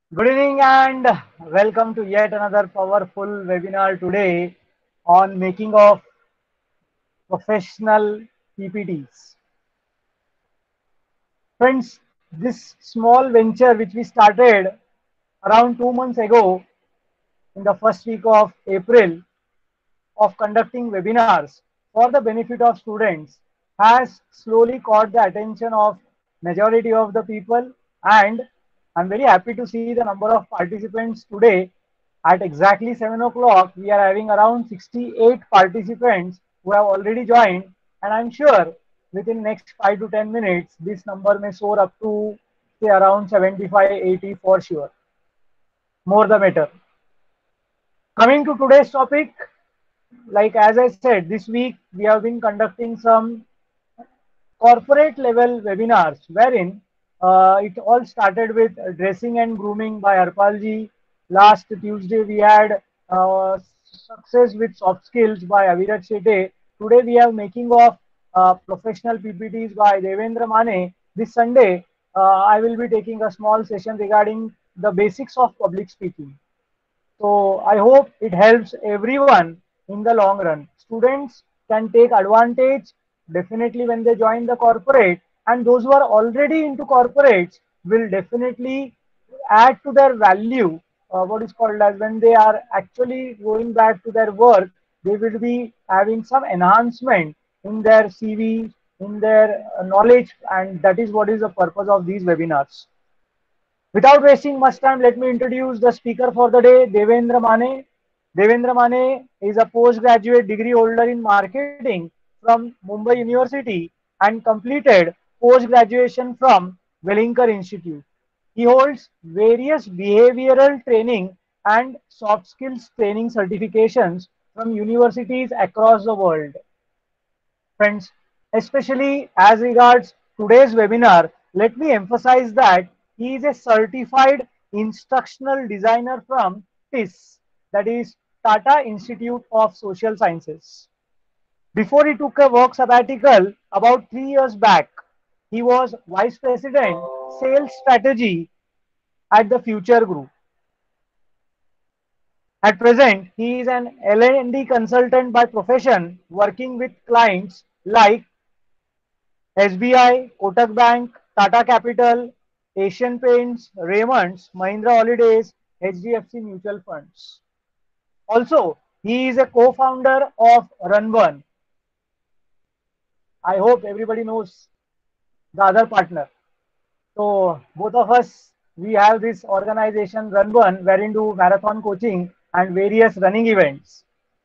Good evening and welcome to yet another powerful webinar today on making of professional PPTs. Friends, this small venture which we started around 2 months ago in the first week of April of conducting webinars for the benefit of students has slowly caught the attention of majority of the people, and I'm very happy to see the number of participants today. At exactly 7 o'clock we are having around 68 participants who have already joined, and I'm sure within next 5 to 10 minutes this number may soar up to say around 75 80 for sure. More the better. Coming to today's topic, like as I said, this week we have been conducting some corporate level webinars wherein it all started with dressing and grooming by Harpalji. Last Tuesday we had success with soft skills by Avirat Shete. Today we have making of professional PPTs by Devendra Mane. This Sunday I will be taking a small session regarding the basics of public speaking. So I hope it helps everyone in the long run. Students can take advantage definitely when they join the corporate, and those who are already into corporates will definitely add to their value. What is called as when they are actually going back to their work, they will be having some enhancement in their CV, in their knowledge, and that is what is the purpose of these webinars. Without wasting much time, let me introduce the speaker for the day, Devendra Mane. Devendra Mane is a postgraduate degree holder in marketing from Mumbai University and completed post-graduation from Wellinger Institute. He holds various behavioral training and soft skills training certifications from universities across the world. Friends, especially as regards today's webinar, let me emphasize that he is a certified instructional designer from TIS, that is Tata Institute of Social Sciences. Before he took a work sabbatical about 3 years back, he was Vice President Sales Strategy at the Future Group. At present, he is an L&D consultant by profession, working with clients like SBI, Kotak Bank, Tata Capital, Asian Paints, Raymond's, Mahindra Holidays, HDFC Mutual Funds. Also, he is a co-founder of Runburn. I hope everybody knows the other partner. So both of us, we have this organization Runburn, wherein do marathon coaching and various running events.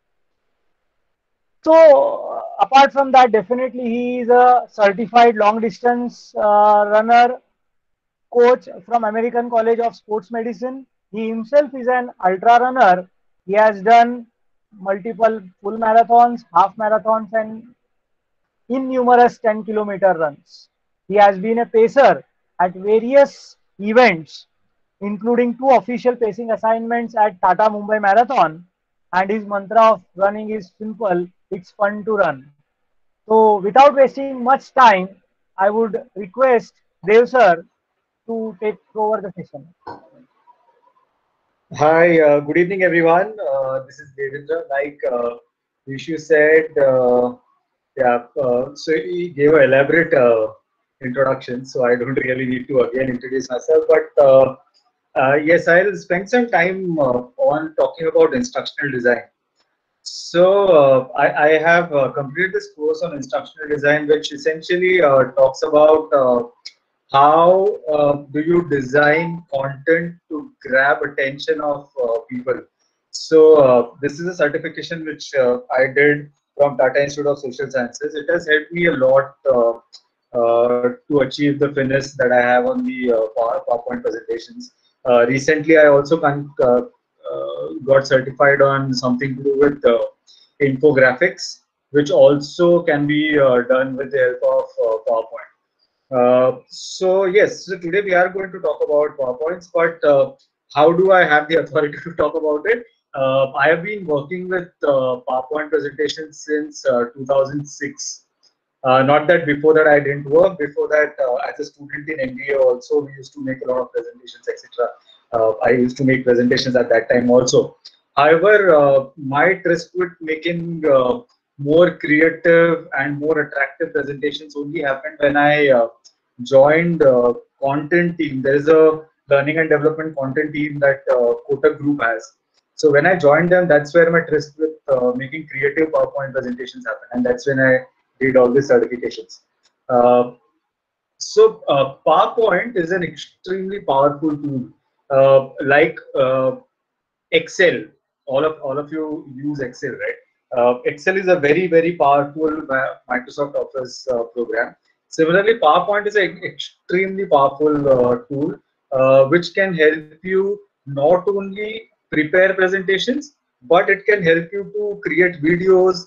So apart from that, definitely he is a certified long distance runner, coach from American College of Sports Medicine. He himself is an ultra runner. He has done multiple full marathons, half marathons, and innumerous 10-kilometer runs. He has been a pacer at various events, including 2 official pacing assignments at Tata Mumbai Marathon. And his mantra of running is simple, it's fun to run. So, without wasting much time, I would request Dev sir to take over the session. Hi, good evening, everyone. This is Devendra. Like Vishu said, so he gave an elaborate introduction, so I don't really need to again introduce myself. But yes, I'll spend some time on talking about instructional design. So I have completed this course on instructional design, which essentially talks about how do you design content to grab attention of people. So this is a certification which I did from Tata Institute of Social Sciences. It has helped me a lot to achieve the fitness that I have on the PowerPoint presentations. Recently, I also got certified on something to do with infographics, which also can be done with the help of PowerPoint. So yes, so today we are going to talk about PowerPoints, but how do I have the authority to talk about it? I have been working with PowerPoint presentations since 2006. Not that before that I didn't work. Before that, as a student in MBA also, we used to make a lot of presentations, etc. I used to make presentations at that time also. However, my tryst with making more creative and more attractive presentations only happened when I joined content team. There is a learning and development content team that Kotak Group has. So when I joined them, that's where my tryst with making creative PowerPoint presentations happened, and that's when I did all the certifications. PowerPoint is an extremely powerful tool. Excel, all of you use Excel, right? Excel is a very powerful Microsoft Office program. Similarly, PowerPoint is an extremely powerful tool which can help you not only prepare presentations, but it can help you to create videos.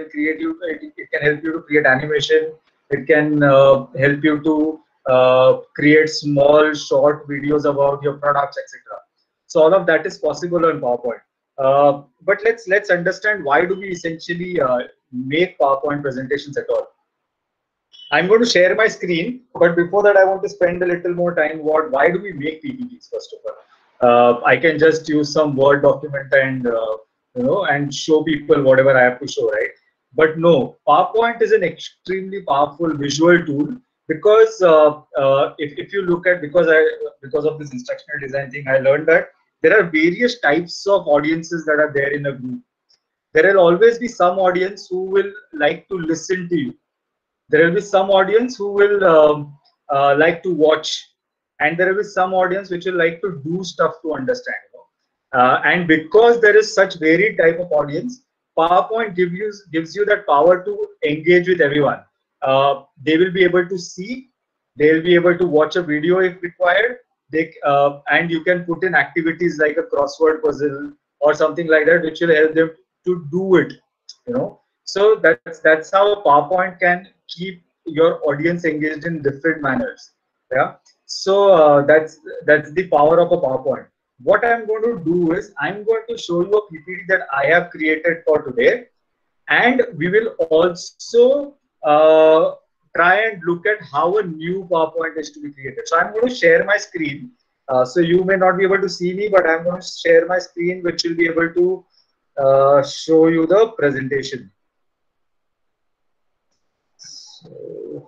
It can help you to create animation. It can help you to create small short videos about your products, etc. So all of that is possible on PowerPoint. But let's understand, why do we essentially make PowerPoint presentations at all? I'm going to share my screen, but before that, I want to spend a little more time. Why do we make PPTs first of all? I can just use some Word document and and show people whatever I have to show, right? But no, PowerPoint is an extremely powerful visual tool, because if you look at, because of this instructional design thing, I learned that there are various types of audiences that are there in a group. There will always be some audience who will like to listen to you. There will be some audience who will like to watch, and there will be some audience which will like to do stuff to understand. And because there is such varied type of audience, PowerPoint gives you that power to engage with everyone. They will be able to see, they will be able to watch a video if required. And you can put in activities like a crossword puzzle or something like that, which will help them to do it. So that's how PowerPoint can keep your audience engaged in different manners. Yeah. So that's the power of a PowerPoint. What I'm going to do is I'm going to show you a PPT that I have created for today, and we will also try and look at how a new PowerPoint is to be created. So I'm going to share my screen. So you may not be able to see me, but I'm going to share my screen, which will be able to show you the presentation. So,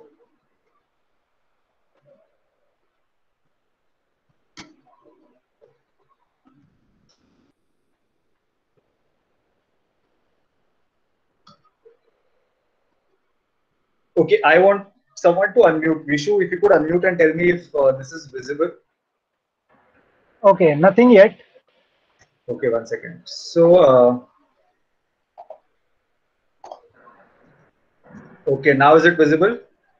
okay, I want someone to unmute. Vishu, if you could unmute and tell me if this is visible. Okay, nothing yet. Okay, 1 second. So, okay, now is it visible?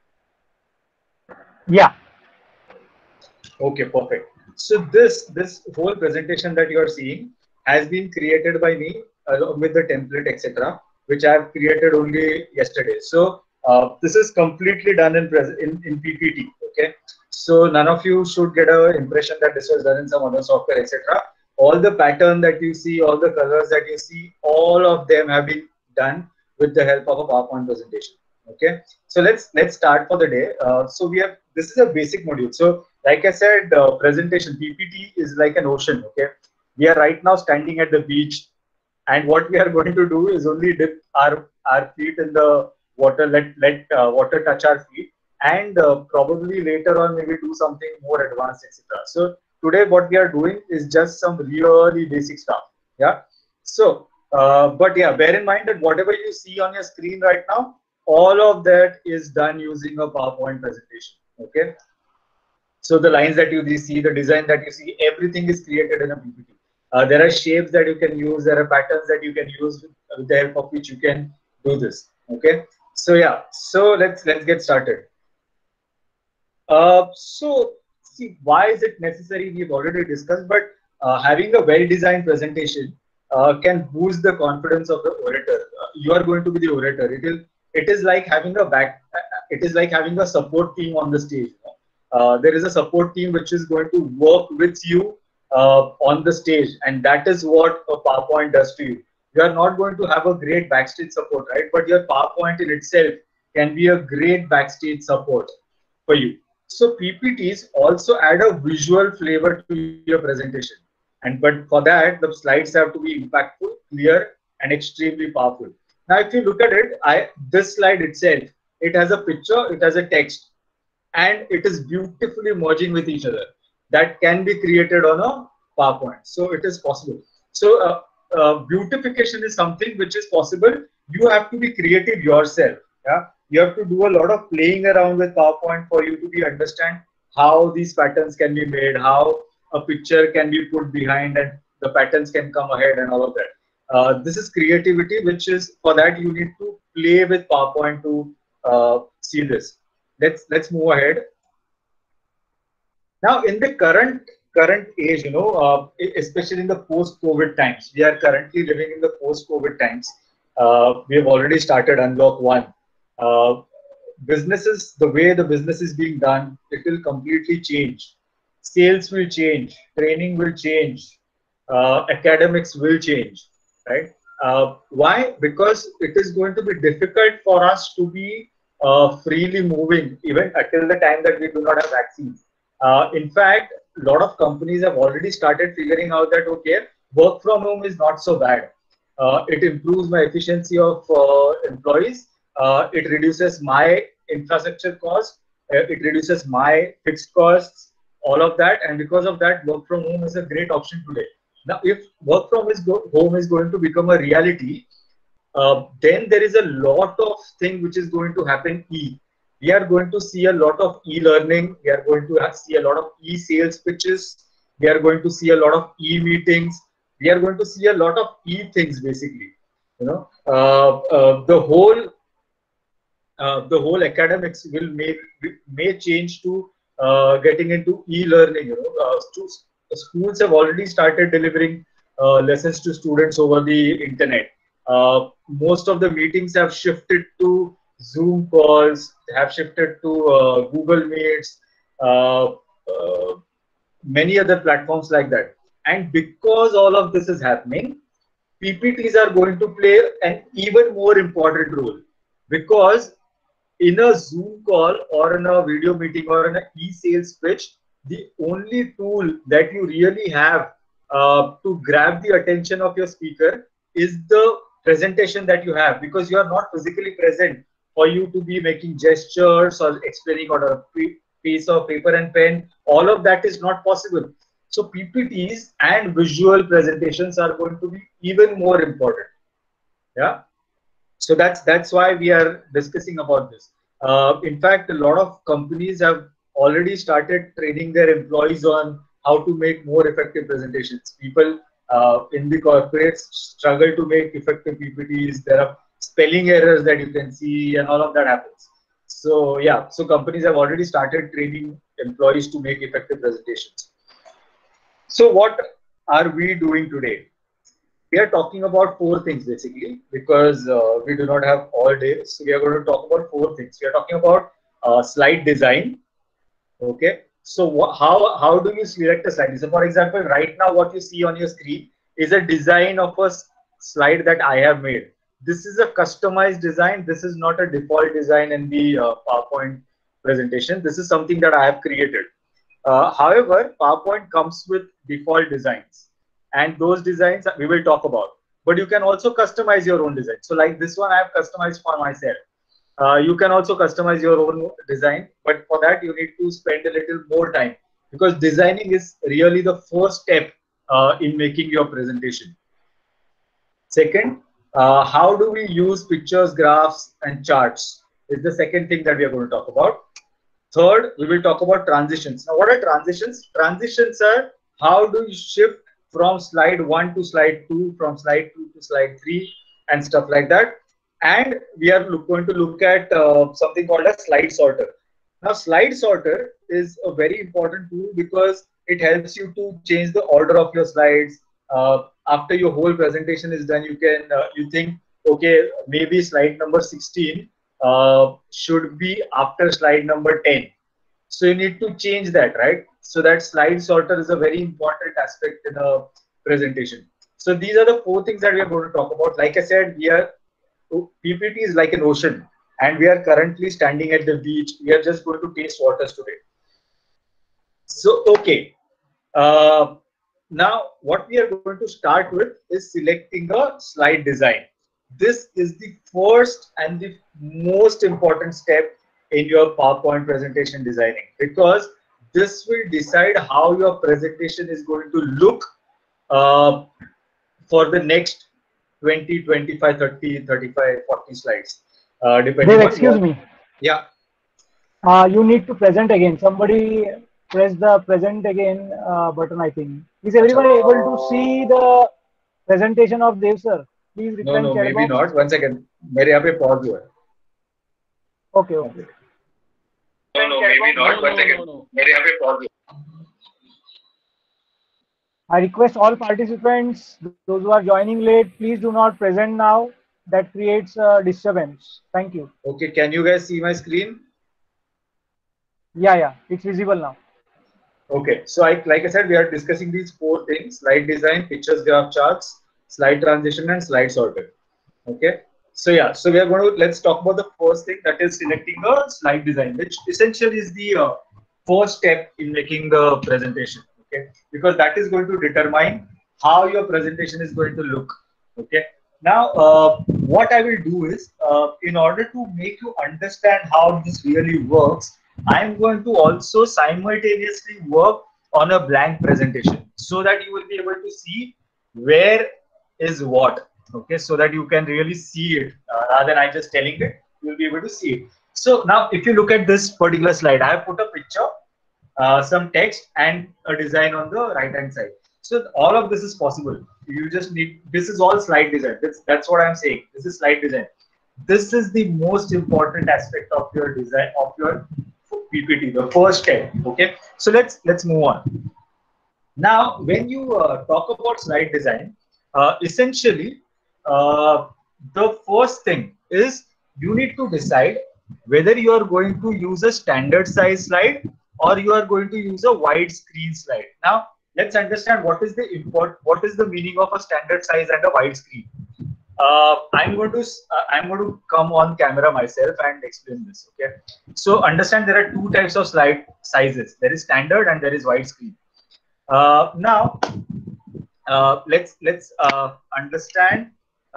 Yeah. Okay, perfect. So this whole presentation that you are seeing has been created by me along with the template, etc., which I have created only yesterday. So this is completely done in PPT. Okay, so none of you should get an impression that this was done in some other software, etc. All the pattern that you see, all the colors that you see, all of them have been done with the help of a PowerPoint presentation. Okay, so let's start for the day. So this is a basic module. So like I said, presentation PPT is like an ocean. Okay, we are right now standing at the beach, and what we are going to do is only dip our feet in the water, let water touch our feet, and probably later on maybe do something more advanced, etc. So today what we are doing is just some really basic stuff. Yeah. So but yeah, bear in mind that whatever you see on your screen right now, all of that is done using a PowerPoint presentation. Okay. So the lines that you see, the design that you see, everything is created in a PPT. There are shapes that you can use. There are patterns that you can use with the help of which you can do this. Okay. So yeah. So let's get started. So see, why is it necessary? We've already discussed, but having a well-designed presentation can boost the confidence of the orator. You are going to be the orator. It is like having it is like having a support team on the stage. There is a support team which is going to work with you on the stage, and that is what a PowerPoint does to you. You are not going to have a great backstage support, right? But your PowerPoint in itself can be a great backstage support for you. So PPTs also add a visual flavor to your presentation. But for that, the slides have to be impactful, clear, and extremely powerful. Now, if you look at it, this slide itself, it has a picture, it has a text, and it is beautifully merging with each other. That can be created on a PowerPoint. So it is possible. So beautification is something which is possible. You have to be creative yourself. Yeah, you have to do a lot of playing around with PowerPoint for you to be understand how these patterns can be made, how a picture can be put behind, and the patterns can come ahead, and all of that. This is creativity, which is for that you need to play with PowerPoint to see this. Let's move ahead. Now, in the current age, especially in the post-COVID times, we are currently living in the post-COVID times. We have already started unlock one. Uh, Businesses, the way the business is being done, it will completely change. Sales will change, training will change, academics will change, right? Why? Because it is going to be difficult for us to be freely moving even until the time that we do not have vaccines. In fact, a lot of companies have already started figuring out that, okay, work from home is not so bad. It improves my efficiency of employees. It reduces my infrastructure cost. It reduces my fixed costs, all of that. And because of that, work from home is a great option today. Now, if work from home is going to become a reality, then there is a lot of thing which is going to happen. We are going to see a lot of e-learning. We are going to see a lot of e-sales pitches. We are going to see a lot of e-meetings. We are going to see a lot of e-things basically. The whole academics may change to getting into e-learning. Schools have already started delivering lessons to students over the internet. Most of the meetings have shifted to Zoom calls, have shifted to Google Meets, uh, many other platforms like that. And because all of this is happening, PPTs are going to play an even more important role, because in a Zoom call or in a video meeting or in an e-sales pitch, the only tool that you really have to grab the attention of your speaker is the presentation that you have, because you are not physically present for you to be making gestures or explaining on a piece of paper and pen. All of that is not possible. So PPTs and visual presentations are going to be even more important. Yeah. So that's why we are discussing about this. In fact, a lot of companies have already started training their employees on how to make more effective presentations. People in the corporates struggle to make effective PPTs. There are spelling errors that you can see, and all of that happens. So yeah, so companies have already started training employees to make effective presentations. So what are we doing today? We are talking about four things basically, because we do not have all day. So we are going to talk about four things. We are talking about slide design. Okay. So how do you select a slide? So for example, right now what you see on your screen is a design of a slide that I have made. This is a customized design. This is not a default design in the PowerPoint presentation. This is something that I have created. However, PowerPoint comes with default designs, and those designs we will talk about. But you can also customize your own design. So like this one I have customized for myself. You can also customize your own design, but for that you need to spend a little more time, because designing is really the first step in making your presentation. Second, how do we use pictures, graphs, and charts is the second thing that we are going to talk about. Third, we will talk about transitions. Now, what are transitions? Transitions are how do you shift from slide 1 to slide 2, from slide 2 to slide 3, and stuff like that. And we are going to look at something called a slide sorter. Now, slide sorter is a very important tool because it helps you to change the order of your slides. After your whole presentation is done, you think, okay, maybe slide number 16 should be after slide number 10. So you need to change that, right? So that slide sorter is a very important aspect in a presentation. So these are the four things that we are going to talk about. Like I said, PPT is like an ocean, and we are currently standing at the beach. We are just going to taste waters today. So, okay. Uh, Now, what we are going to start with is selecting a slide design. This is the first and the most important step in your PowerPoint presentation designing, because this will decide how your presentation is going to look uh, for the next 20, 25, 30, 35, 40 slides, Dave, depending on excuse what. me. Yeah. You need to present again. Somebody press the present again button, I think. Is Acha. everyone able to see the presentation of Dev sir? Please No, reply in no, chat maybe box. not. One second. मेरे यहाँ पे pause हुआ है. Okay, One okay. second. No, no, maybe not. One second. मेरे यहाँ पे pause हुआ है. I request all participants, those who are joining late, please do not present now. That creates a disturbance. Thank you. Okay, can you guys see my screen? Yeah, it's visible now. Okay, so like I said, we are discussing these four things: slide design, pictures, graph charts, slide transition, and slide sorter. Okay, so yeah, so we are going to, let's talk about the first thing, that is selecting a slide design, which essentially is the first step in making the presentation. Okay, because that is going to determine how your presentation is going to look. Okay, now what I will do is, in order to make you understand how this really works, I'm going to also simultaneously work on a blank presentation so that you will be able to see where is what. Okay, so that you can really see it rather than I just telling it, you'll be able to see it. So now, if you look at this particular slide, I have put a picture, some text, and a design on the right hand side. So all of this is possible. You just need, this is all slide design. That's what I'm saying. This is slide design. This is the most important aspect of your design, of your PPT, the first step. Okay, so let's move on. Now, when you talk about slide design, essentially, uh, the first thing is you need to decide whether you are going to use a standard size slide or you are going to use a wide screen slide. Now, let's understand what is the meaning of a standard size and a wide screen. I'm going to come on camera myself and explain this. Okay, so understand there are two types of slide sizes. There is standard and there is wide screen. Now, let's understand.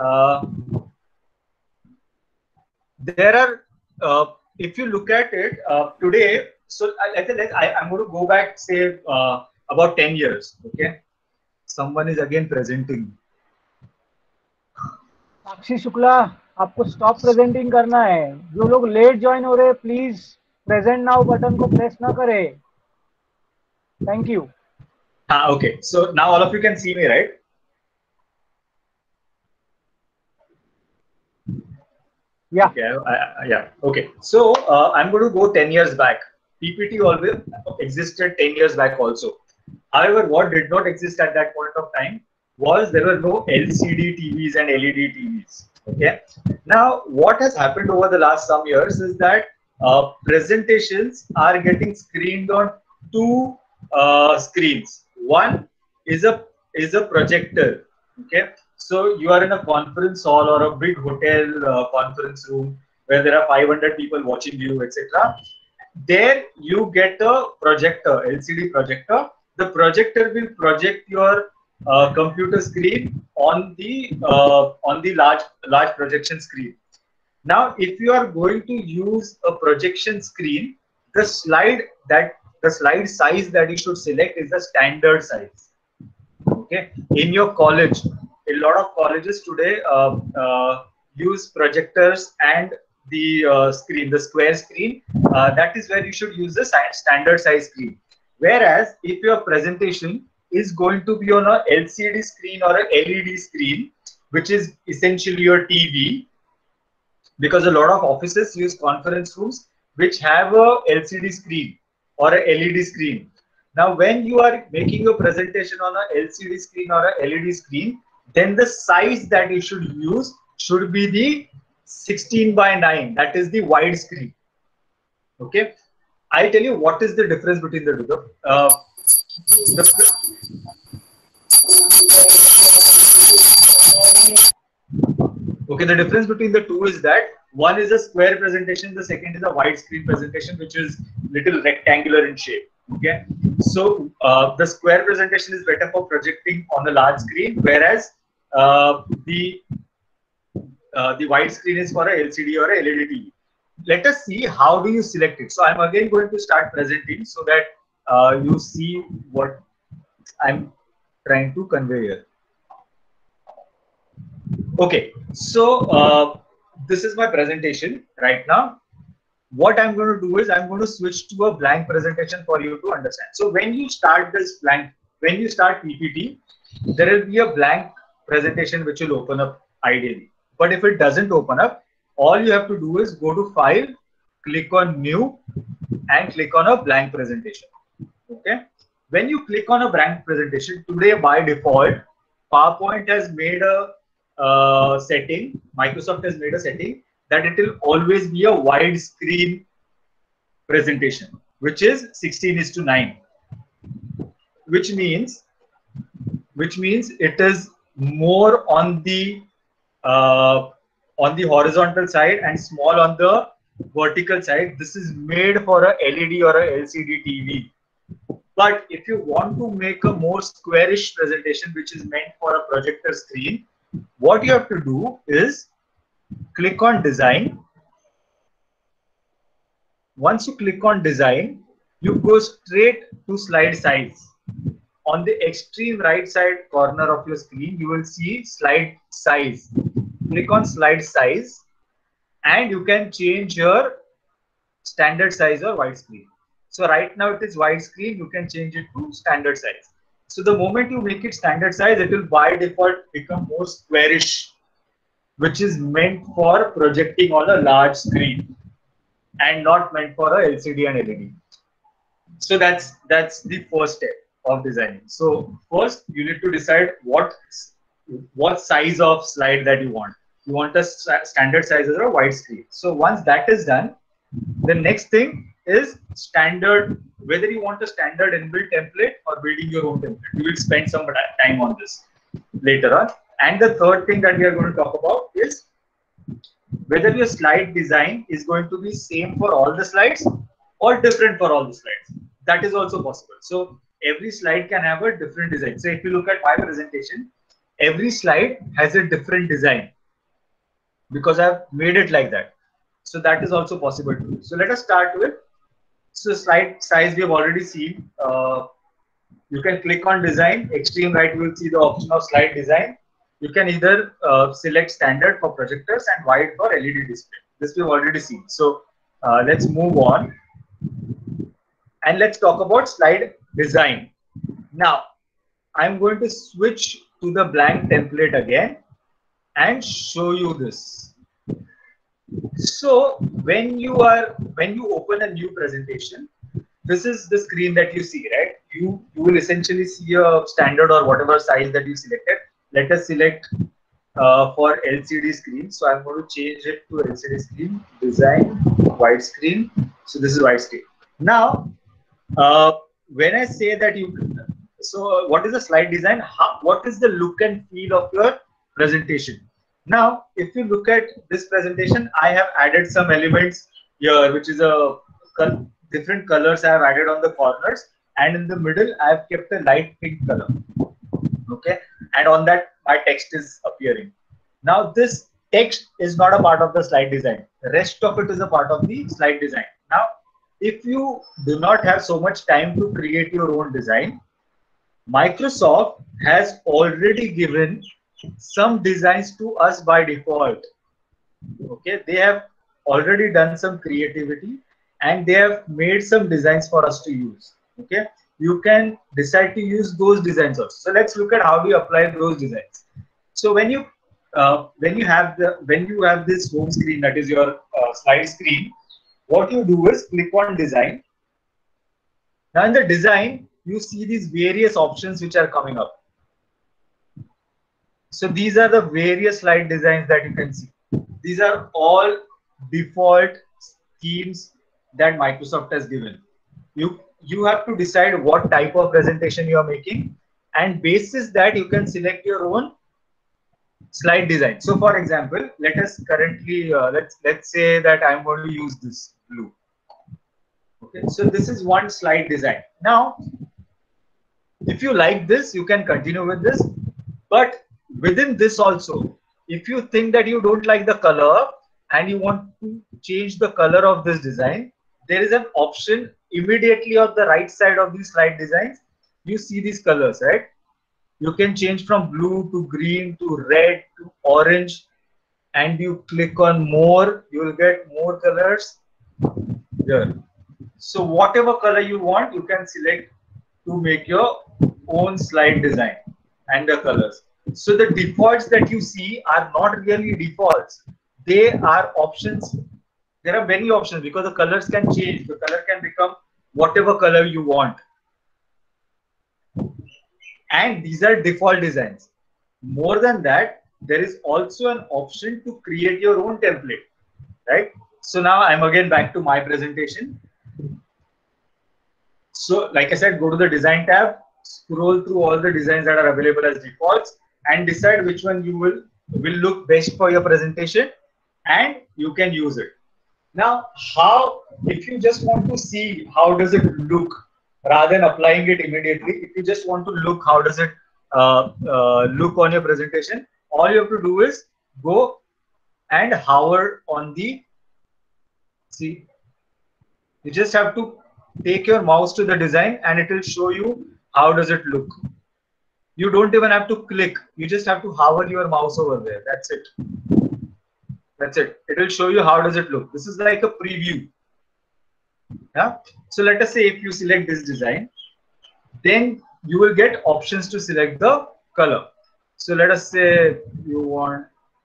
There are, if you look at it today. So I'm going to go back, say about 10 years. Okay, someone is again presenting. साक्षी शुक्ला, आपको stop presenting करना है. जो लोग late join हो रहे हैं, please present now button को press ना करें. Thank you. Okay, so now all of you can see me, right? Yeah. Okay, yeah. Okay, so I'm going to go 10 years back. PPT always existed 10 years back also. However, what did not exist at that point of time was there were no LCD TVs and LED TVs. Okay. Now, what has happened over the last some years is that presentations are getting screened on two screens. One is a projector. Okay. So you are in a conference hall or a big hotel conference room where there are 500 people watching you, etc. There you get a projector, LCD projector. The projector will project your computer screen on the large projection screen. Now, if you are going to use a projection screen, the slide size that you should select is the standard size. Okay, in your college, a lot of colleges today use projectors and the screen, the square screen. That is where you should use the standard size screen. Whereas if your presentation is going to be on a LCD screen or a LED screen, which is essentially your TV, because a lot of offices use conference rooms which have a LCD screen or a LED screen. Now, when you are making a presentation on a LCD screen or a LED screen, then the size that you should use should be the 16:9. That is the wide screen. Okay, I'll tell you what is the difference between the two. Okay, the difference between the two is that one is a square presentation, the second is a wide screen presentation, which is little rectangular in shape. Okay, So the square presentation is better for projecting on the large screen, whereas the wide screen is for a LCD or a LED TV. Let us see how do you select it. So I'm again going to start presenting so that you see what I'm trying to convey here. Okay, so this is my presentation right now. What I'm going to do is I'm going to switch to a blank presentation for you to understand. So when you start this blank, when you start PPT, there will be a blank presentation which will open up ideally. But if it doesn't open up, all you have to do is go to File, click on New, and click on a blank presentation. Okay. When you click on a blank presentation, today by default, PowerPoint has made a setting, Microsoft has made a setting that it will always be a wide screen presentation, which is 16:9, which means it is more on the horizontal side and small on the vertical side. This is made for a LED or a LCD TV. But if you want to make a more squarish presentation, which is meant for a projector screen, what you have to do is click on Design. Once you click on Design, you go straight to Slide Size. On the extreme right side corner of your screen, you will see Slide Size. Click on Slide Size, and you can change your standard size or widescreen. So right now it is widescreen, you can change it to standard size. So the moment you make it standard size, it will by default become more squarish, which is meant for projecting on a large screen and not meant for a LCD and LED. So that's the first step of designing. So first you need to decide what size of slide that you want. You want a standard size or a wide screen. So once that is done, the next thing is standard, whether you want a standard inbuilt template or building your own template. We will spend some time on this later on. And the third thing that we are going to talk about is whether your slide design is going to be same for all the slides or different for all the slides. That is also possible. So every slide can have a different design. So if you look at my presentation, every slide has a different design because I've made it like that. So that is also possible to do. So let us start with, so slide size we have already seen. You can click on Design. Extreme right, you will see the option of slide design. You can either select standard for projectors and wide for LED display. This we've already seen. So let's move on and let's talk about slide design. Now I'm going to switch to the blank template again and show you this. So when you open a new presentation, this is the screen that you see, right? You will essentially see a standard or whatever size that you selected. Let us select for LCD screen. So I'm going to change it to LCD screen, design, widescreen. So this is widescreen. Now, when I say that so what is the slide design? What is the look and feel of your presentation? Now, if you look at this presentation, I have added some elements here, which is a different colors I have added on the corners, and in the middle I have kept a light pink color. Okay, and on that my text is appearing. Now this text is not a part of the slide design. The rest of it is a part of the slide design. Now, if you do not have so much time to create your own design, Microsoft has already given some designs to us by default. Okay, they have already done some creativity and they have made some designs for us to use. Okay, you can decide to use those designs also. So let's look at how do you apply those designs. So when you have this home screen, that is your slide screen, what you do is click on Design. Now in the design, you see these various options which are coming up. So these are the various slide designs that you can see. These are all default schemes that Microsoft has given. You have to decide what type of presentation you are making, and basis that you can select your own slide design. So for example, let us currently let's say that I'm going to use this blue. Okay, so this is one slide design. Now If you like this, you can continue with this. But within this also, if you think that you don't like the color and you want to change the color of this design, there is an option immediately on the right side of these slide designs. You see these colors, right? You can change from blue to green to red to orange, and you click on more, you will get more colors here. So whatever color you want, you can select to make your own slide design and the colors. So the defaults that you see are not really defaults. They are options. There are many options because the colors can change. The color can become whatever color you want. And these are default designs. More than that, there is also an option to create your own template, right? So now I'm again back to my presentation. So like I said, go to the design tab, scroll through all the designs that are available as defaults and decide which one you will look best for your presentation, and you can use it. Now, if you just want to see how does it look rather than applying it immediately, if you just want to look how does it look on your presentation, all you have to do is go and hover on the, see, you just have to take your mouse to the design and it will show you how does it look. You don't even have to click, you just have to hover your mouse over there. That's it. That's it. It will show you how does it look. This is like a preview. Yeah. So let us say if you select this design, then you will get options to select the color. So let us say you want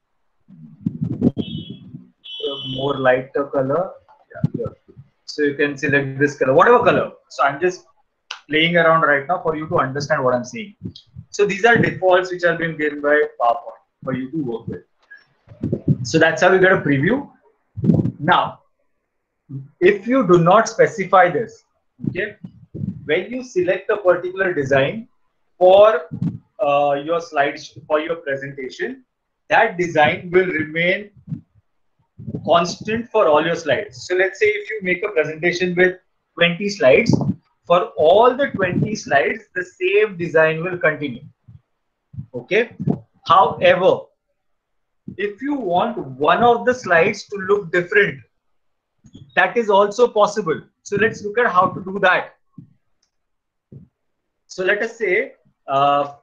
a more lighter color. Yeah. So you can select this color, whatever color. So I'm just playing around right now for you to understand what I'm saying. So these are defaults which are being given by PowerPoint for you to work with. So that's how you get a preview. Now, if you do not specify this, okay, when you select a particular design for your slides, for your presentation, that design will remain constant for all your slides. So let's say if you make a presentation with 20 slides, for all the 20 slides, the same design will continue. Okay. However, if you want one of the slides to look different, that is also possible. So let's look at how to do that. So let us say, so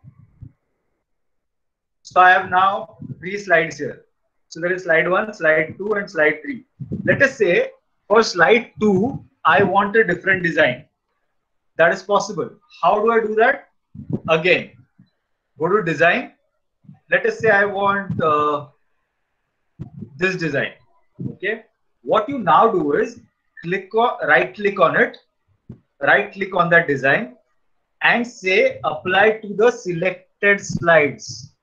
I have now 3 slides here. So there is slide 1, slide 2, and slide 3. Let us say for slide 2, I want a different design. That is possible. How do I do that? Again, go to design. Let us say I want this design. Okay. What you now do is right click on it, right click on that design and say apply to the selected slides.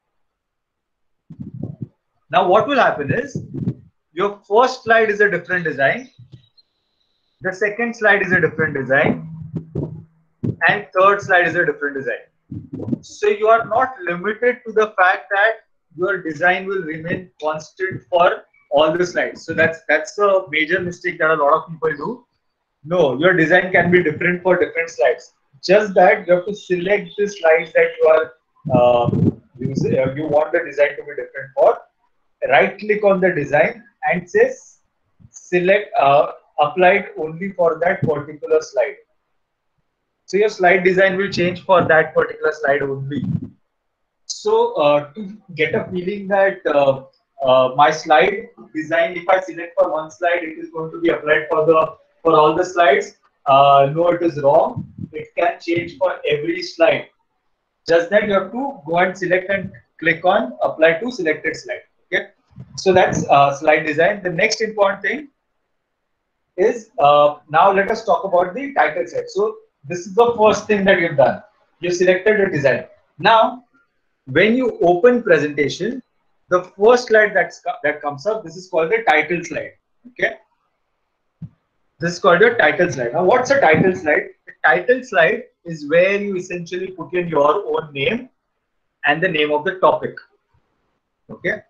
Now what will happen is your first slide is a different design, the second slide is a different design, and third slide is a different design. So you are not limited to the fact that your design will remain constant for all the slides. So that's a major mistake that a lot of people do. No, your design can be different for different slides. Just that you have to select the slides that you are using, you want the design to be different for. Right click on the design and say select applied only for that particular slide. So your slide design will change for that particular slide only. So to get a feeling that my slide design, if I select for one slide, it is going to be applied for all the slides. No, it is wrong. It can change for every slide. Just that you have to go and select and click on apply to selected slide. Okay. So that's slide design. The next important thing is now let us talk about the title set. So this is the first thing that you've done. You selected a design. Now, when you open presentation, the first slide that comes up, this is called the title slide. Okay. This is called your title slide. Now, what's a title slide? The title slide is where you essentially put in your own name and the name of the topic. Okay.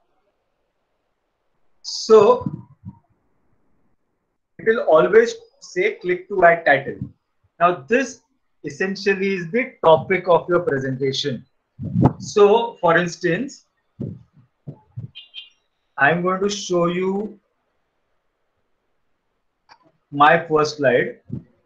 So it will always say click to add title. Now this essentially is the topic of your presentation. So, for instance, I'm going to show you my first slide.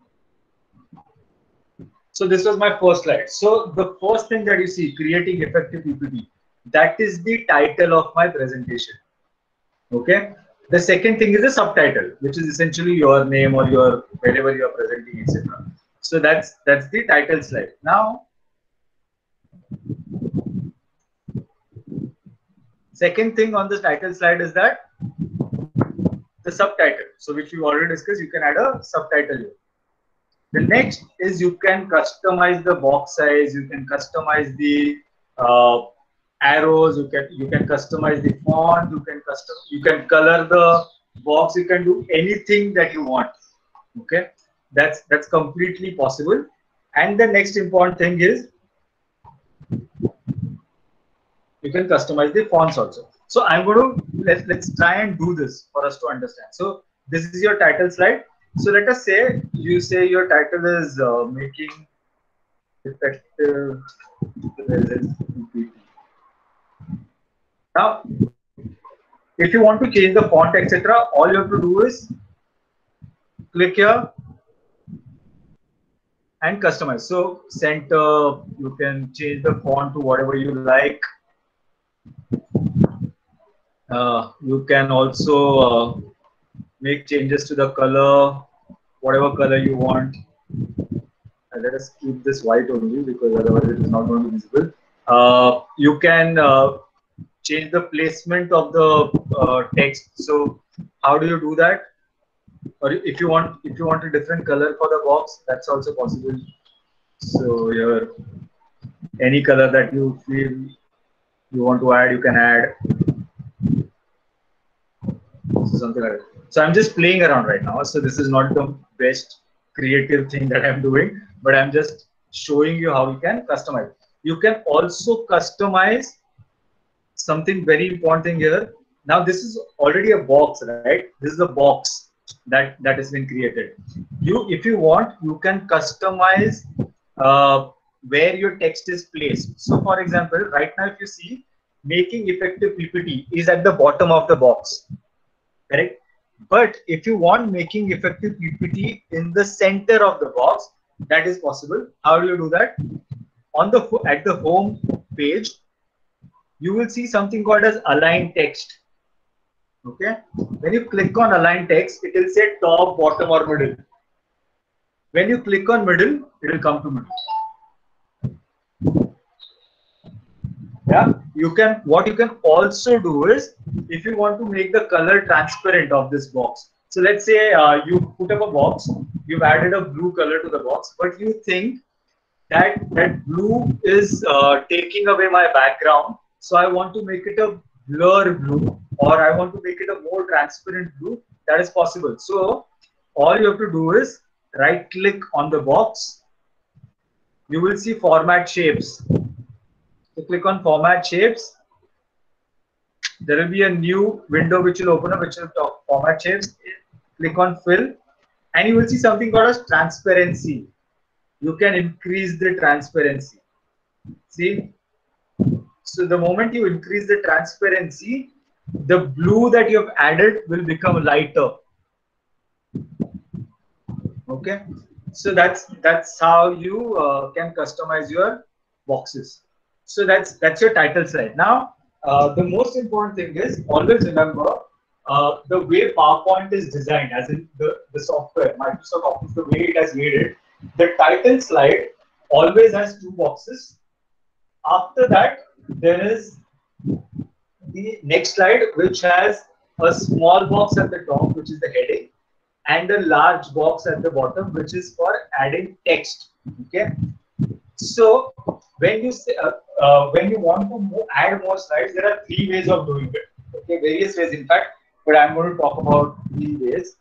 So this was my first slide. So the first thing that you see, creating effective PPT, that is the title of my presentation. Okay. The second thing is a subtitle, which is essentially your name or your wherever you are presenting, etc. So that's the title slide. Now, second thing on the title slide is that the subtitle. So which we already discussed, you can add a subtitle here. The next is you can customize the box size. You can customize the arrows. You can customize the font. You can color the box. You can do anything that you want. Okay, that's completely possible. And the next important thing is you can customize the fonts also. So I'm going to let's try and do this for us to understand. So this is your title slide. So let us say you say your title is making effective presence PPT. Now, if you want to change the font, etc., all you have to do is click here and customize. So center, you can change the font to whatever you like. You can also make changes to the color, whatever color you want. Let us keep this white only because otherwise it is not going to be visible. You can change the placement of the text. So how do you do that? Or if you want a different color for the box, that's also possible. So here, any color that you feel you want to add, you can add. So something like that. So I'm just playing around right now. So this is not the best creative thing that I'm doing, but I'm just showing you how you can customize. You can also customize something very important thing here. Now this is already a box, right? This is a box that has been created. If you want, you can customize where your text is placed. So for example, right now if you see, making effective PPT is at the bottom of the box. Correct. But if you want making effective PPT in the center of the box, that is possible. How do you do that? At the home page, you will see something called as align text. Okay. When you click on align text, it will say top, bottom, or middle. When you click on middle, it will come to middle. Yeah, what you can also do is, if you want to make the color transparent of this box. So let's say you put up a box, you've added a blue color to the box, but you think that blue is taking away my background. So I want to make it a blur blue, or I want to make it a more transparent blue. That is possible. So all you have to do is right click on the box. You will see format shapes. So click on format shapes. There will be a new window which will open up, which will talk format shapes. Click on fill, and you will see something called as transparency. You can increase the transparency. See? So the moment you increase the transparency, the blue that you have added will become lighter. Okay. So that's how you can customize your boxes. So that's your title slide. Now, the most important thing is always remember the way PowerPoint is designed, as in the software, Microsoft Office, the way it has made it. The title slide always has two boxes. After that, there is the next slide, which has a small box at the top, which is the heading, and a large box at the bottom, which is for adding text. Okay. So when you say when you want to add more slides, there are three ways of doing it. Okay, various ways, in fact, but I'm going to talk about three ways.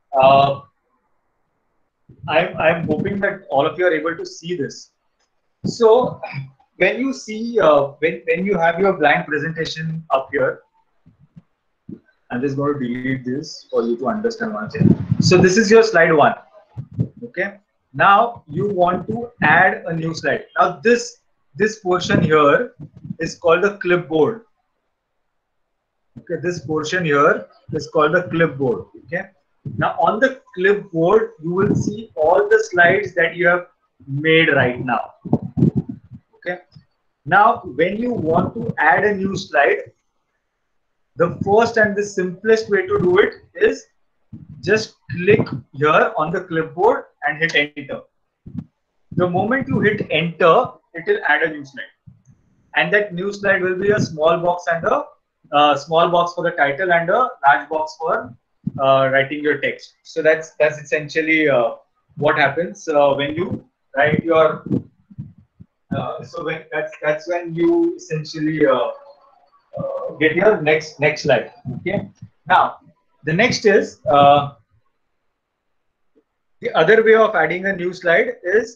I'm hoping that all of you are able to see this. So when you see when you have your blank presentation up here, I'm just going to delete this for you to understand one thing. So this is your slide one. Okay. Now you want to add a new slide. Now this portion here is called a clipboard. Okay, this portion here is called a clipboard. Okay. Now on the clipboard, you will see all the slides that you have made right now. Okay. Now when you want to add a new slide, the first and the simplest way to do it is just click here on the clipboard and hit enter. The moment you hit enter, it will add a new slide, and that new slide will be a small box and a small box for the title and a large box for writing your text. So that's essentially what happens when you write your. So when that's when you essentially get your next slide. Okay. Now the next is the other way of adding a new slide is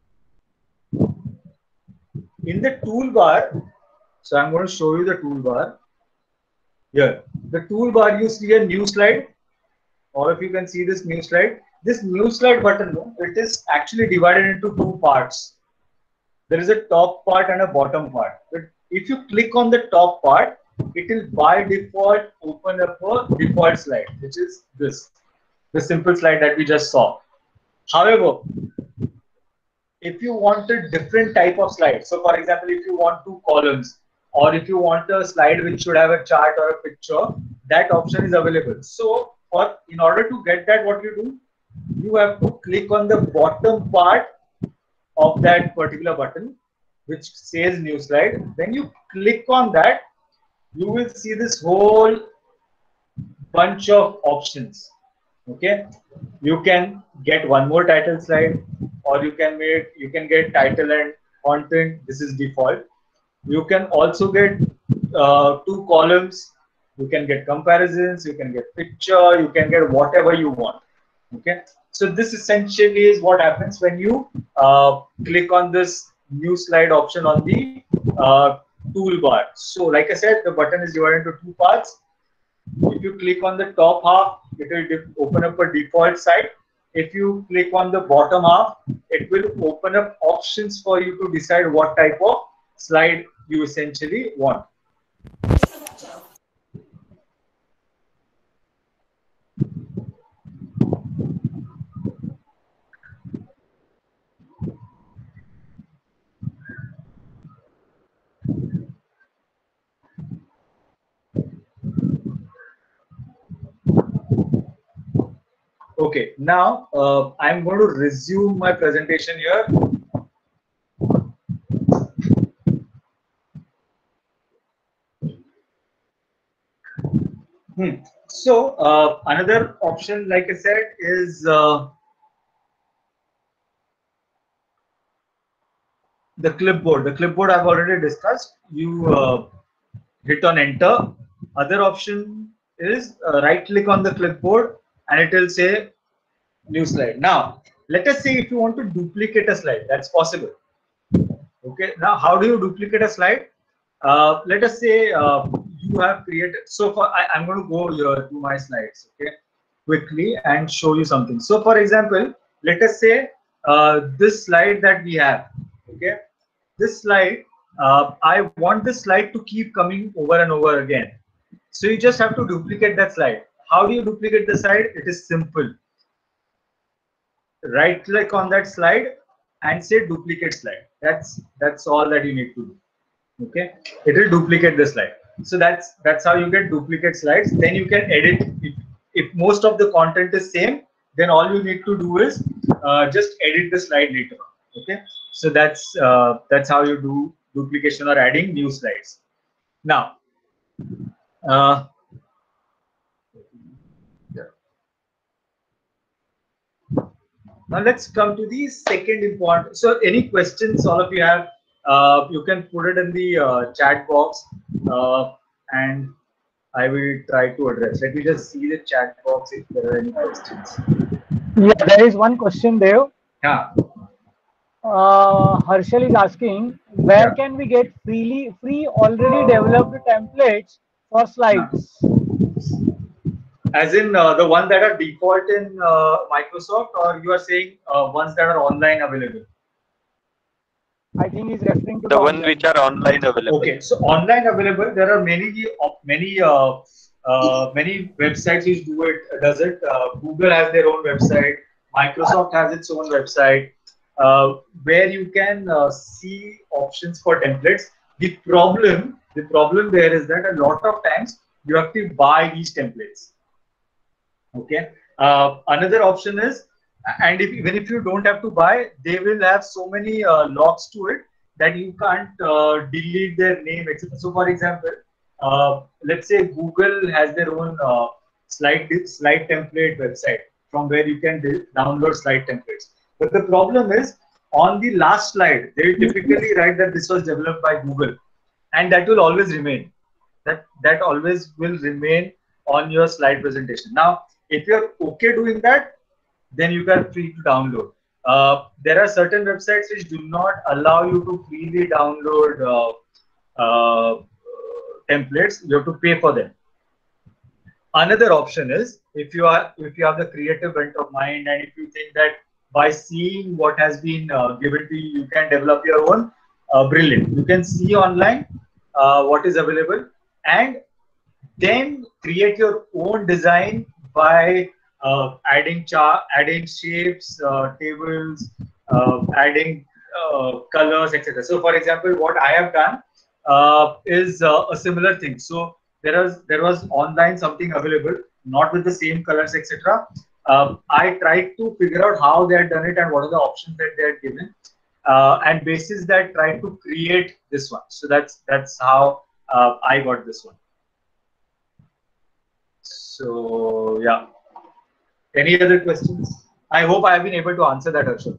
in the toolbar. So I'm going to show you the toolbar here. The toolbar, you see a new slide. All of you can see this new slide. This new slide button, it is actually divided into two parts. There is a top part and a bottom part. But if you click on the top part, it will by default open up a default slide, which is this, the simple slide that we just saw. However, if you want a different type of slide, so for example, if you want two columns, or if you want a slide which should have a chart or a picture, that option is available. So in order to get that, what you do, you have to click on the bottom part of that particular button which says new slide. When you click on that, you will see this whole bunch of options. Okay, you can get one more title slide, or you can get title and content. This is default. You can also get two columns. You can get comparisons. You can get picture. You can get whatever you want. Okay, so this essentially is what happens when you click on this new slide option on the toolbar. So like I said, the button is divided into two parts. If you click on the top half, it will open up a default site. If you click on the bottom half, it will open up options for you to decide what type of slide you essentially want. Okay, now I'm going to resume my presentation here. So another option, like I said, is the clipboard. The clipboard I've already discussed. You hit on enter. Other option is right click on the clipboard and it will say new slide. Now let us say if you want to duplicate a slide, that's possible. Okay, now how do you duplicate a slide? Let us say you have created, so for I'm going to go here to my slides, okay, quickly and show you something. So for example, let us say this slide that we have, okay, this slide, I want this slide to keep coming over and over again. So you just have to duplicate that slide. How do you duplicate the slide? It is simple. Right click on that slide and say duplicate slide. That's all that you need to do. Okay, it will duplicate the slide. So that's how you get duplicate slides. Then you can edit. If most of the content is same, then all you need to do is just edit the slide later on. Okay, so that's how you do duplication or adding new slides. Now now let's come to the second important. So any questions all of you have, you can put it in the chat box and I will try to address. Let me just see the chat box if there are any questions. Yeah, there is one question there. Yeah. Harshal is asking, where can we get free already developed templates for slides? As in the ones that are default in Microsoft, or you are saying ones that are online available? I think he's referring to The the ones online. which are online available. Okay, so online available, there are many websites which does it. Google has their own website. Microsoft has its own website where you can see options for templates. The problem there is that a lot of times you have to buy these templates. Okay. Another option is, and even if you don't have to buy, they will have so many locks to it that you can't delete their name, etc. So, for example, let's say Google has their own slide template website from where you can download slide templates. But the problem is, on the last slide, they typically write that this was developed by Google, and that will always remain. That always will remain on your slide presentation. Now, if you're okay doing that, then you can free to download. There are certain websites which do not allow you to freely download templates. You have to pay for them. Another option is if you have the creative bent of mind, and if you think that by seeing what has been given to you, you can develop your own, brilliant. You can see online what is available, and then create your own design by adding shapes, tables, adding colors, etc. So, for example, what I have done is a similar thing. So there was online something available, not with the same colors, etc. I tried to figure out how they had done it and what are the options that they had given, and basis that tried to create this one. So that's how I got this one. So yeah. Any other questions? I hope I have been able to answer that, Arshad.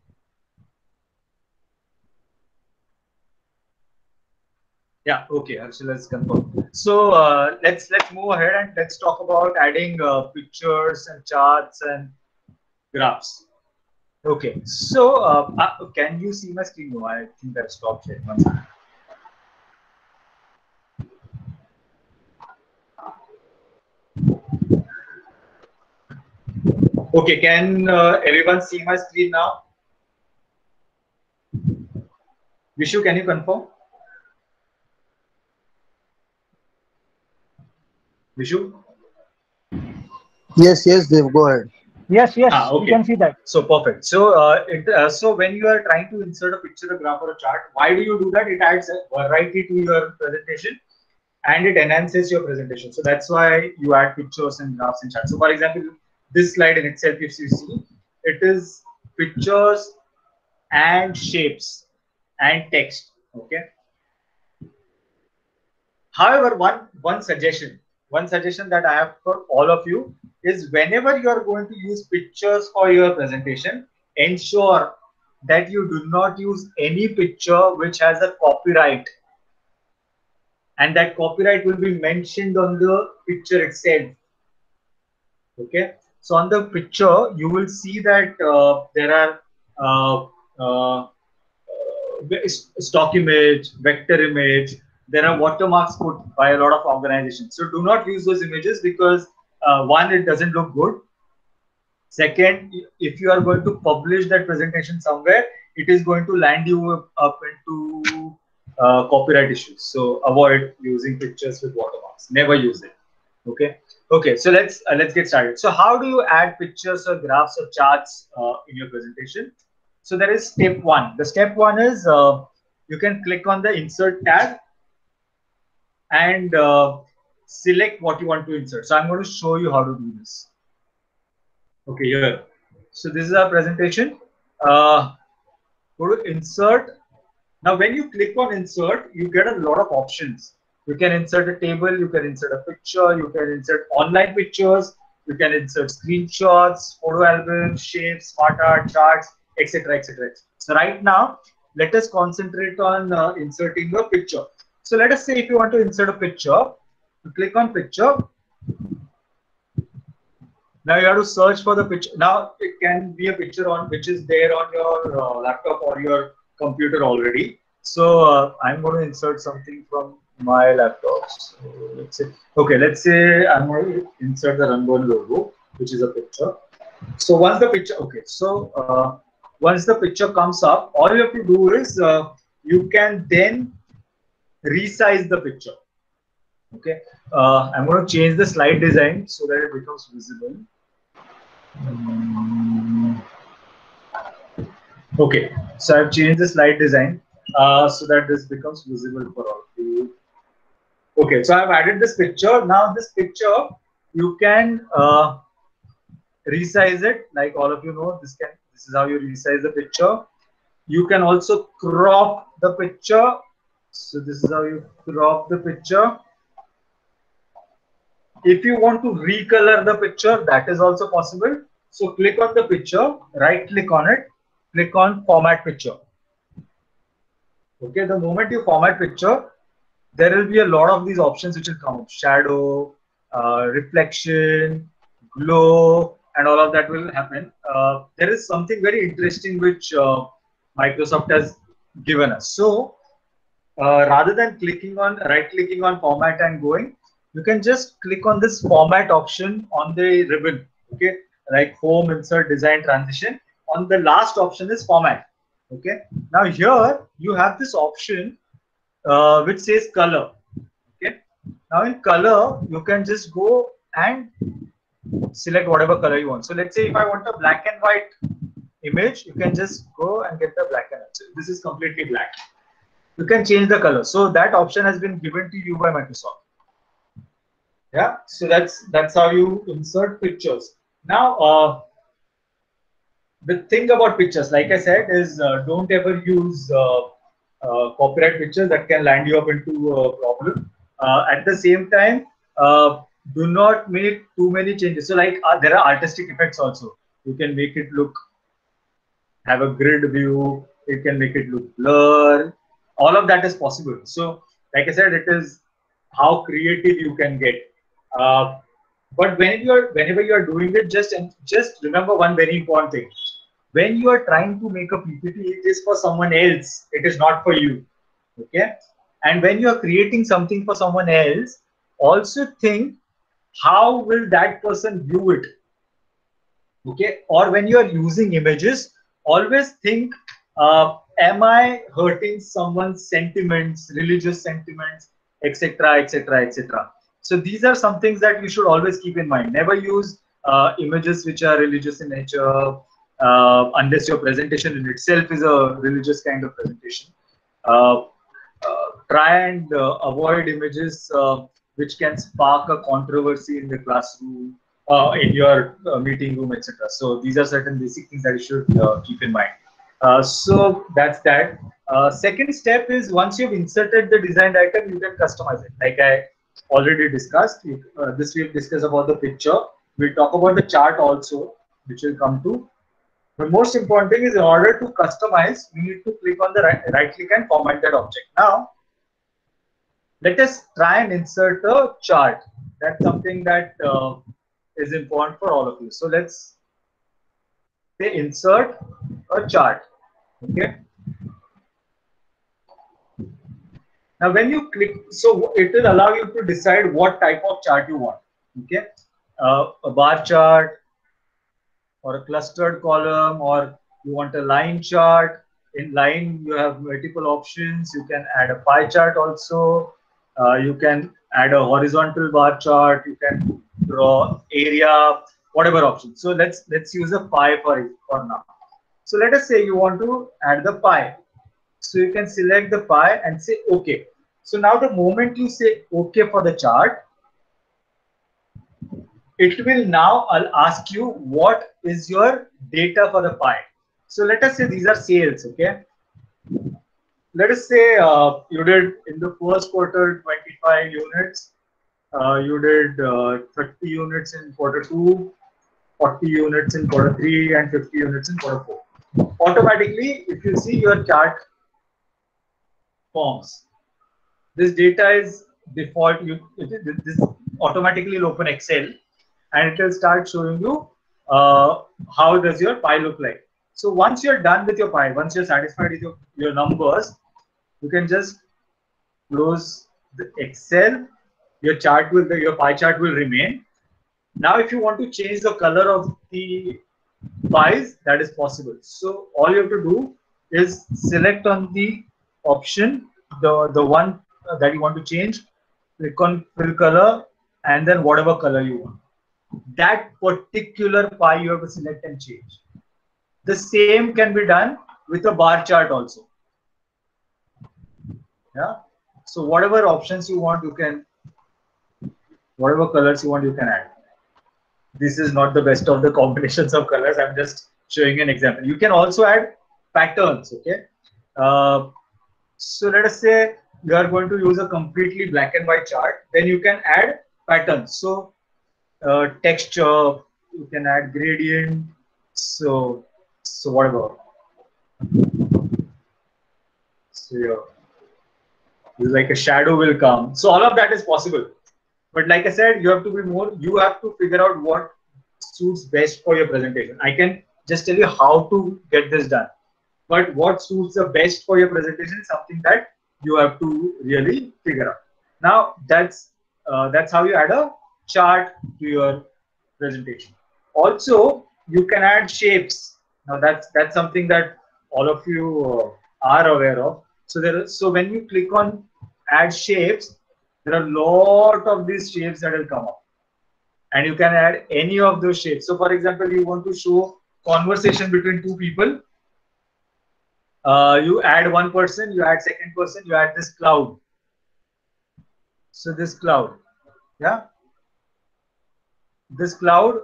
Yeah. Okay, Arshad, let's confirm. So let's move ahead and let's talk about adding pictures and charts and graphs. Okay. So can you see my screen? No, I think I've stopped here. Okay, can everyone see my screen now? Vishu, can you confirm? Vishu? Yes, Dev, go ahead. Yes, okay. we can see that. So perfect. So so when you are trying to insert a picture, a graph, or a chart, why do you do that? It adds variety to your presentation and it enhances your presentation. So that's why you add pictures and graphs and charts. So for example, this slide in itself, if you see, it is pictures and shapes and text. Okay. However, one suggestion that I have for all of you is whenever you are going to use pictures for your presentation, ensure that you do not use any picture which has a copyright, and that copyright will be mentioned on the picture itself. Okay, so on the picture you will see that there are stock image, vector image. There are watermarks put by a lot of organizations. So do not use those images because one, it doesn't look good. Second, if you are going to publish that presentation somewhere, it is going to land you up into copyright issues. So avoid using pictures with watermarks. Never use it. Okay. Okay. So let's get started. So how do you add pictures or graphs or charts in your presentation? So there is step one. The step one is you can click on the insert tab and select what you want to insert. So I'm going to show you how to do this. Okay, here. So this is our presentation. Go to insert. Now, when you click on insert, you get a lot of options. You can insert a table, you can insert a picture, you can insert online pictures, you can insert screenshots, photo albums, shapes, smart art, charts, etc., etc. So right now, let us concentrate on inserting a picture. So let us say if you want to insert a picture, you click on picture. Now you have to search for the picture. Now it can be a picture on which is there on your laptop or your computer already. So I'm going to insert something from my laptop. So let's say I'm going to insert the Rangoli logo, which is a picture. So once the picture, once the picture comes up, all you have to do is you can then resize the picture. Okay, I'm going to change the slide design so that it becomes visible. Okay, so I've changed the slide design so that this becomes visible for all of you. Okay, so I've added this picture. Now this picture, you can resize it. Like all of you know, this is how you resize the picture. You can also crop the picture. So this is how you crop the picture. If you want to recolor the picture, that is also possible. So click on the picture, right click on it, click on format picture. Okay, the moment you format picture, there will be a lot of these options which will come up: shadow, reflection, glow, and all of that will happen. There is something very interesting which Microsoft has given us. So rather than right clicking on format and going, you can just click on this format option on the ribbon. Okay, like home, insert, design, transition. On the last option is format. Okay, now here you have this option which says color. Okay, now in color you can just go and select whatever color you want. So let's say if I want a black and white image, you can just go and get the black and white. So this is completely black. You can change the color. So that option has been given to you by Microsoft. Yeah, so that's how you insert pictures. Now, the thing about pictures, like I said, is don't ever use copyright pictures that can land you up into a problem. At the same time, do not make too many changes. So like there are artistic effects also. You can make it have a grid view. You can make it look blur. All of that is possible. So like I said, it is how creative you can get. But whenever you are doing it, just remember one very important thing. When you are trying to make a PPT, it is for someone else. It is not for you. Okay. And when you are creating something for someone else, also think how will that person view it. Okay. Or when you are using images, always think, am I hurting someone's sentiments, religious sentiments, etc., etc., etc. So these are some things that you should always keep in mind. Never use images which are religious in nature, unless your presentation in itself is a religious kind of presentation. Try and avoid images which can spark a controversy in the classroom, in your meeting room, etc. So these are certain basic things that you should keep in mind. So that's that. Second step is once you've inserted the designed item, you can customize it. Like I already discussed, this we've discussed about the picture. We'll talk about the chart also, which will come to. The most important thing is in order to customize, we need to click on the right click and format that object. Now, let us try and insert a chart. That's something that is important for all of you. So let's say insert a chart. Okay. Now, when you click, so it will allow you to decide what type of chart you want. Okay. A bar chart, or a clustered column, or you want a line chart. In line, you have multiple options. You can add a pie chart also. You can add a horizontal bar chart. You can draw area, whatever option. So let's use a pie for now. So let us say you want to add the pie. So you can select the pie and say OK. So now the moment you say OK for the chart, it will now ask you what is your data for the pie. So let us say these are sales, okay? Let us say you did in the first quarter 25 units, you did 30 units in quarter 2, 40 units in quarter 3, and 50 units in quarter 4. Automatically, if you see your chart forms, this data is default. This automatically will open Excel, and it will start showing you how does your pie look like. So once you're done with your pie, once you're satisfied with your numbers, you can just close the Excel, your pie chart will remain. Now, if you want to change the color of the pies, that is possible. So all you have to do is select on the option, the one that you want to change, click on fill color, and then whatever color you want. That particular pie you have to select and change. The same can be done with a bar chart also. Yeah. So whatever options you want, you can, whatever colors you want, you can add. This is not the best of the combinations of colors. I'm just showing an example. You can also add patterns. Okay. So let us say you are going to use a completely black and white chart. Then you can add patterns. So texture, you can add gradient. So whatever. So yeah, like a shadow will come. So all of that is possible. But like I said, you have to be more, you have to figure out what suits best for your presentation. I can just tell you how to get this done. But what suits the best for your presentation is something that you have to really figure out. Now, that's how you add a chart to your presentation. Also, you can add shapes. Now, that's something that all of you are aware of. So when you click on add shapes, there are a lot of these shapes that will come up, and you can add any of those shapes. So, for example, you want to show conversation between two people. You add one person, you add second person, you add this cloud. So this cloud, yeah, this cloud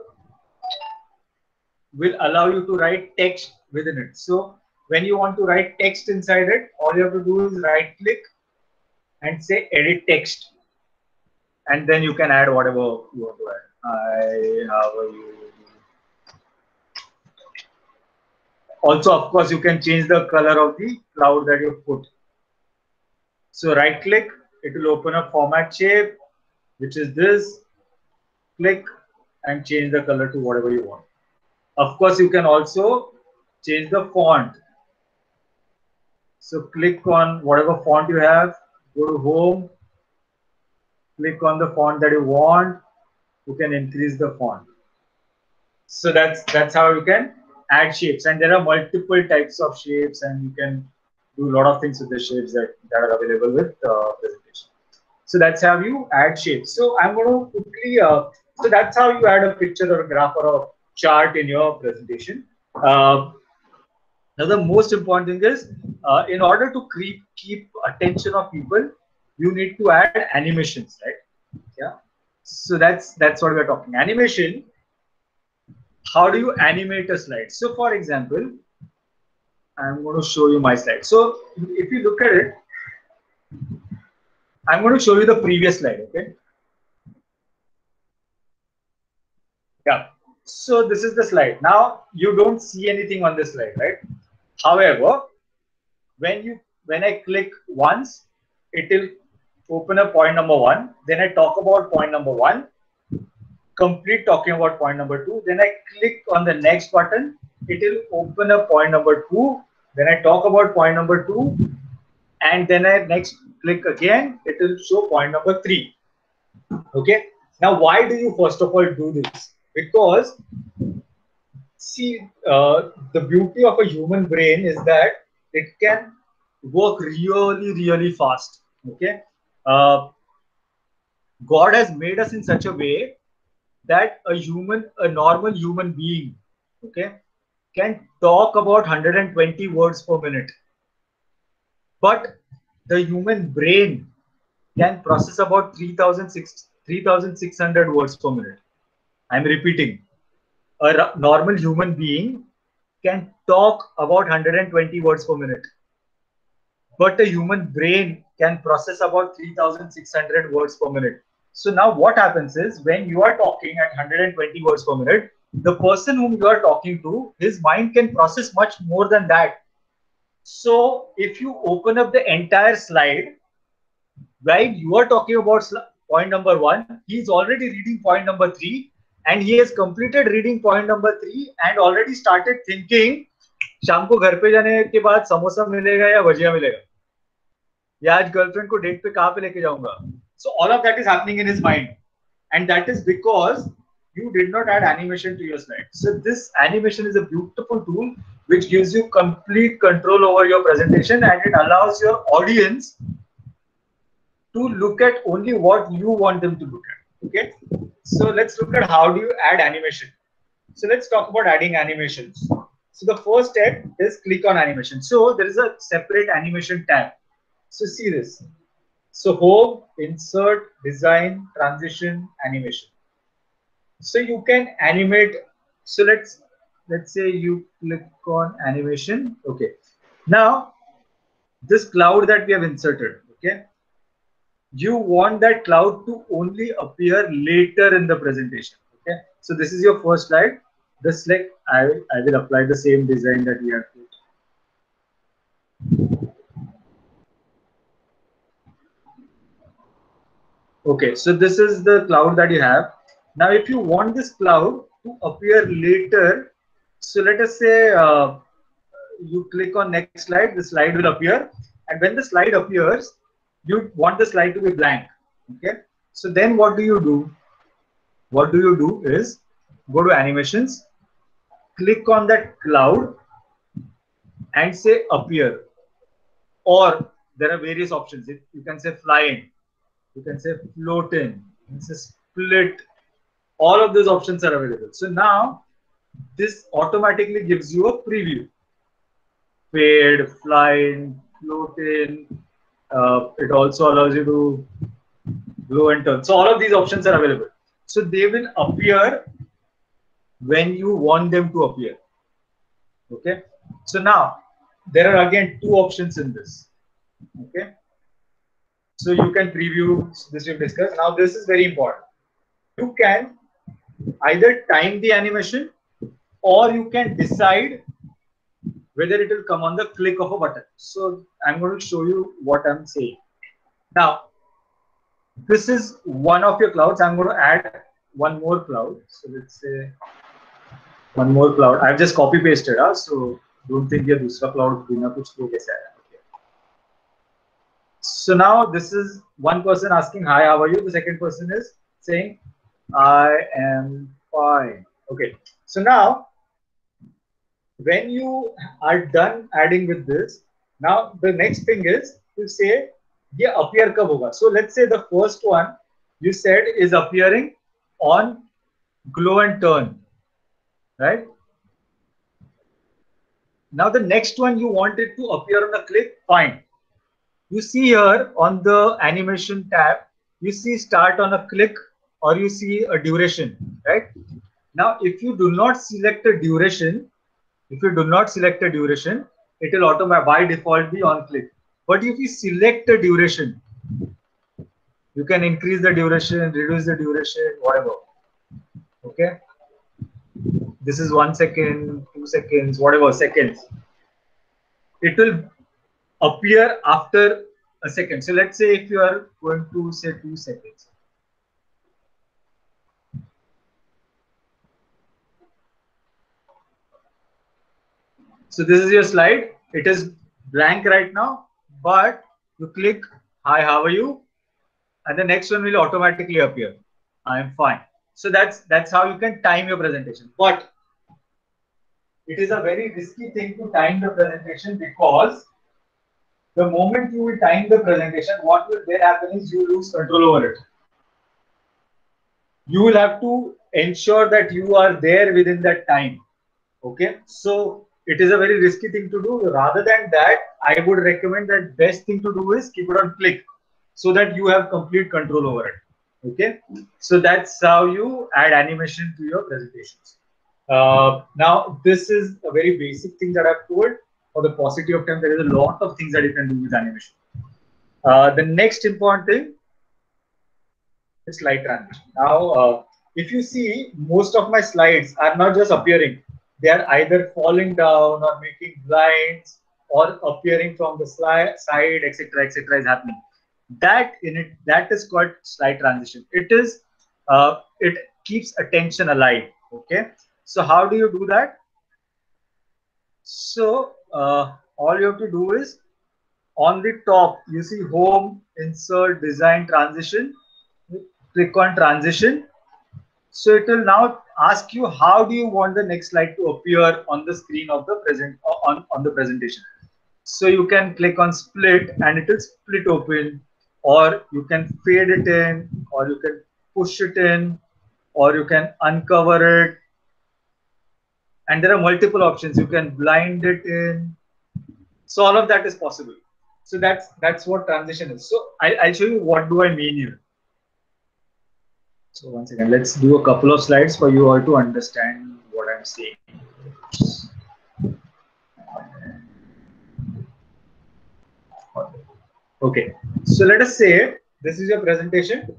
will allow you to write text within it. So when you want to write text inside it, all you have to do is right click and say edit text, and then you can add whatever you want to add. Hi, how are you? Also, of course, you can change the color of the cloud that you put. So right click, it will open a format shape, which is this. Click and change the color to whatever you want. Of course, you can also change the font. So click on whatever font you have, go to home, click on the font that you want. You can increase the font. So that's how you can add shapes, and there are multiple types of shapes, and you can do a lot of things with the shapes that are available with presentation. So that's how you add shapes. So I'm going to quickly, so that's how you add a picture or a graph or a chart in your presentation. Now the most important thing is, in order to keep attention of people, you need to add animations, right? Yeah. So that's what we're talking. Animation. How do you animate a slide? So for example, I'm going to show you my slide. So if you look at it, I'm going to show you the previous slide, okay? Yeah. So this is the slide. Now you don't see anything on this slide, right? However, when I click once, it will open up point number 1. Then I talk about point number 1, complete talking about point number 2. Then I click on the next button, it will open up point number 2. Then I talk about point number 2, and then I next click again, it will show point number 3. Okay. Now, why do you first of all do this? Because see, the beauty of a human brain is that it can work really fast. Okay. God has made us in such a way that a normal human being, okay, can talk about 120 words per minute. But the human brain can process about 3,600 words per minute. I'm repeating. A normal human being can talk about 120 words per minute. But a human brain can process about 3,600 words per minute. So now what happens is, when you are talking at 120 words per minute, the person whom you are talking to, his mind can process much more than that. So if you open up the entire slide, while you are talking about point number 1, he is already reading point number 3, and he has completed reading point number 3 and already started thinking, शाम को घर पे जाने के बाद समोसा मिलेगा या भजिया मिलेगा. या आज गर्लफ्रेंड को डेट पे कहाँ पे लेके जाऊंगा. So all of that is happening in his mind, and that is because you did not add animation to your slide. So this animation is a beautiful tool which gives you complete control over your presentation, and it allows your audience to look at only what you want them to look at. Okay, so let's look at how do you add animation. So let's talk about adding animations. So the first step is click on animation. So there is a separate animation tab. So see this. So home, insert, design, transition, animation. So you can animate. So let's say you click on animation. Okay. Now this cloud that we have inserted. Okay. You want that cloud to only appear later in the presentation. Okay. So this is your first slide. This like I will apply the same design that we have put. Okay, so this is the cloud that you have. Now, if you want this cloud to appear later, so let us say you click on next slide, the slide will appear. And when the slide appears, you want the slide to be blank. Okay, so then what do you do? What do you do is go to animations, click on that cloud and say appear. Or there are various options. You can say flying, you can say float in, you can say split. All of those options are available. So now this automatically gives you a preview. Fade, fly in, float in. It also allows you to blow and turn. So all of these options are available. So they will appear when you want them to appear. Okay. So now there are again two options in this. Okay. So you can preview this we've discussed. Now this is very important. You can either time the animation or you can decide whether it will come on the click of a button. So I'm going to show you what I'm saying. Now, this is one of your clouds. I'm going to add one more cloud. So let's say one more cloud. I've just copy pasted. So don't think ये दूसरा cloud बिना कुछ तो कैसे आया. So now this is one person asking, hi, how are you? The second person is saying, I am fine. Okay. So now, when you are done adding with this, now the next thing is to say, ये appear कब होगा? So let's say the first one you said is appearing on glow and turn, right? Now the next one you want it to appear on a click, fine. You see here on the animation tab, you see start on a click or you see a duration, right? Now, if you do not select a duration, it will automatically by default be on click. But if you select a duration, you can increase the duration, reduce the duration, whatever. Okay. This is 1 second, 2 seconds, whatever seconds. It will appear after a second. So let's say if you are going to say 2 seconds. So this is your slide. It is blank right now, but you click, hi, how are you? And the next one will automatically appear. I am fine. So that's how you can time your presentation. But it is a very risky thing to time the presentation, because the moment you will time the presentation, what will then happen is you lose control over it. You will have to ensure that you are there within that time. Okay, so it is a very risky thing to do. Rather than that, I would recommend that best thing to do is keep it on click, so that you have complete control over it. Okay, so that's how you add animation to your presentations. Now, this is a very basic thing that I've told. For the paucity of time, there is a lot of things that you can do with animation. The next important thing is slide transition. Now, if you see, most of my slides are not just appearing. They are either falling down or making blinds or appearing from the side, etc., etc. is happening. That is called slide transition. It keeps attention alive. Okay. So how do you do that? So all you have to do is On the top, you see home, insert, design, transition. Click on transition. So it will now ask you how do you want the next slide to appear on the screen of the on the presentation. So you can click on split and it will split open, or you can fade it in, or you can push it in, or you can uncover it. And there are multiple options. You can blind it in. So all of that is possible. So that's what transition is. So I'll show you what do I mean here. So once again, let's do a couple of slides for you all to understand what I'm saying. Okay, so let us say this is your presentation.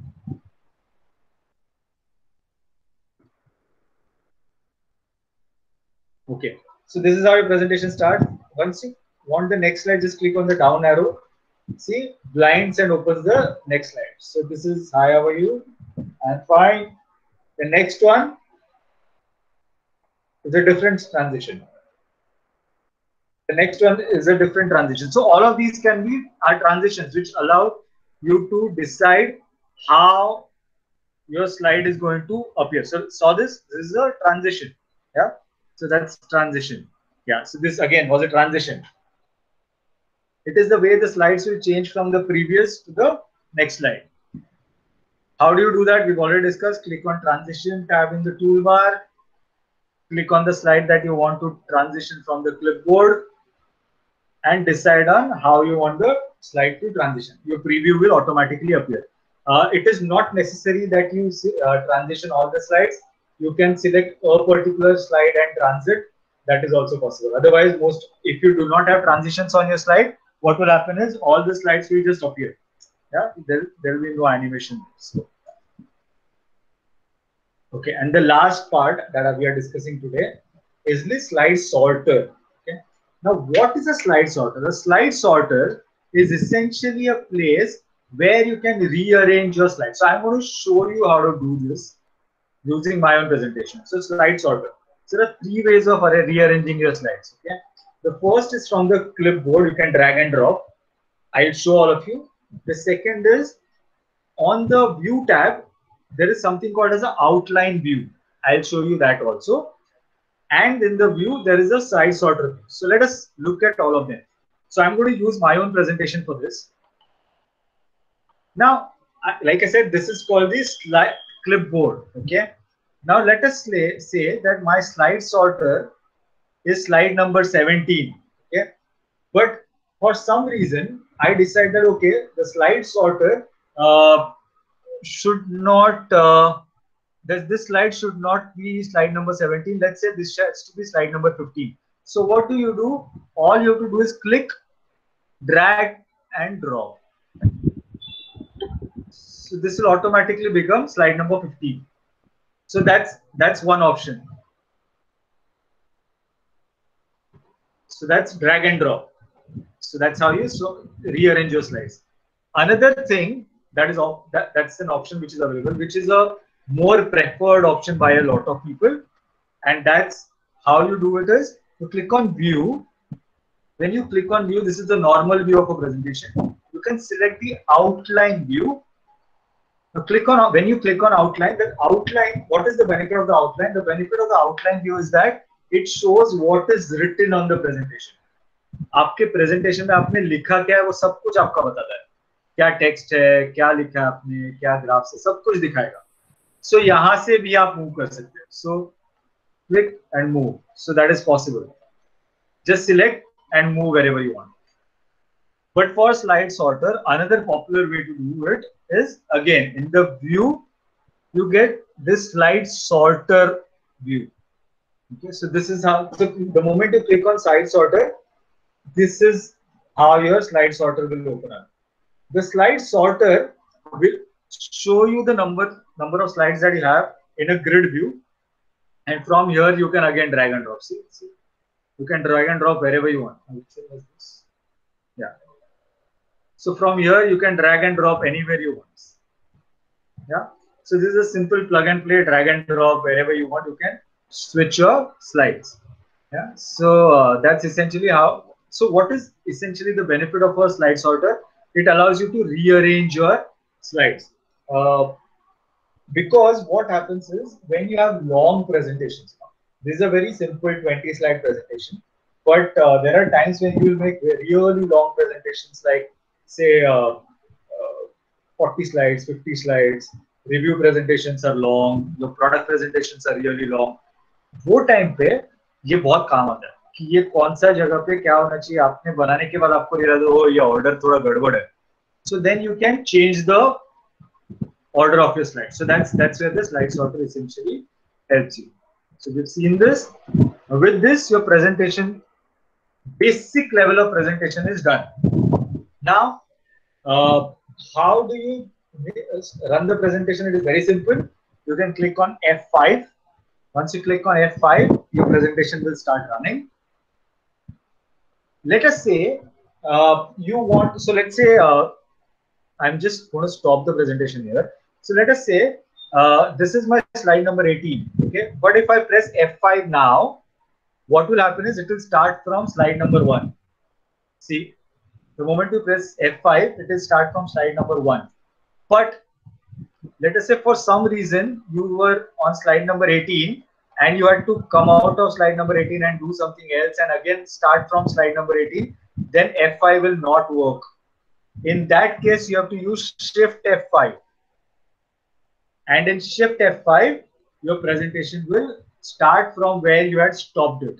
Okay, so this is how your presentation starts. Once you want the next slide, just click on the down arrow. See, blinds and opens the next slide. So this is hi, how are you? And fine. The next one is a different transition. The next one is a different transition. So all of these can be our transitions, which allow you to decide how your slide is going to appear. So saw this is a transition. Yeah. So that's transition. Yeah. So this again was a transition. It is the way the slides will change from the previous to the next slide. How do you do that? We've already discussed. Click on transition tab in the toolbar. Click on the slide that you want to transition from the clipboard and decide on how you want the slide to transition. Your preview will automatically appear. It is not necessary that you transition all the slides. You can select a particular slide and transit. That is also possible. Otherwise, if you do not have transitions on your slide, what will happen is all the slides will just appear. Yeah, there will be no animation. So, okay, and the last part that we are discussing today is the slide sorter. Okay, now what is a slide sorter? A slide sorter is essentially a place where you can rearrange your slides. So I'm going to show you how to do this using my own presentation. So slide sorter. So there are three ways of rearranging your slides. Okay, the first is from the clipboard. You can drag and drop. I'll show all of you. The second is on the view tab. There is something called as an outline view. I'll show you that also. And in the view, there is a slide sorter view. So let us look at all of them. So I'm going to use my own presentation for this. Now, like I said, this is called the slide clipboard. Okay. Now let us say that my slide sorter is slide number 17. Okay. But for some reason, I decided that okay, the slide sorter should not this slide should not be slide number 17. Let's say this has to be slide number 15. So what do you do? All you have to do is click, drag and drop. So this will automatically become slide number 15. So that's one option. So that's drag and drop. So that's how you rearrange your slides. Another thing that's an option which is available, which is a more preferred option by a lot of people, and that's how you do it is you click on view. When you click on view, this is the normal view of a presentation. You can select the outline view. Now when you click on outline, the outline, what is the benefit of the outline? The benefit of the outline view is that it shows what is written on the presentation. आपके presentation में आपने लिखा क्या है वो सब कुछ आपका बताता है, क्या टेक्स्ट है, क्या लिखा है आपने, क्या ग्राफ्स है, सब कुछ दिखाएगा. सो यहाँ से भी आप मूव कर सकते हैं. So click and move. So that is possible. Just select and move wherever you want. But for slide sorter, another popular way to do it is again in the view, you get this slide sorter view. Okay, so this is how. So the moment you click on slide sorter, this is how your slide sorter will open up. The slide sorter will show you the number of slides that you have in a grid view, and from here you can again drag and drop. See. You can drag and drop wherever you want. I would say like this. Yeah. So from here you can drag and drop anywhere you want. Yeah. So this is a simple plug and play, drag and drop wherever you want. You can switch your slides. Yeah. So that's essentially how. So what is essentially the benefit of a slide sorter? It allows you to rearrange your slides. Because what happens is when you have long presentations, this is a very simple 20 slide presentation, but there are times when you will make really long presentations, like say 40 slides, 50 slides, review presentations are long, your product presentations are really long. वो time पे ये बहुत काम आता है कि ये कौन सा जगह पे क्या होना चाहिए, आपने बनाने के बाद आपको ये लगा हो ये ऑर्डर थोड़ा गड़बड़ है, so then you can change the order of your slides. So that's where the slide sorter essentially helps you. So we've seen this. With this, your presentation, basic level of presentation is done. Now, how do you run the presentation? It is very simple. You can click on F5. Once you click on F5, your presentation will start running. Let us say you want, so let's say I'm just going to stop the presentation here. So let us say this is my slide number 18. Okay, but if I press F5 now, what will happen is it will start from slide number 1. See, the moment you press F5, it will start from slide number 1. But let us say for some reason you were on slide number 18 and you had to come out of slide number 18 and do something else and again start from slide number 18, then F5 will not work. In that case, you have to use Shift F5. And in Shift F5, your presentation will start from where you had stopped it.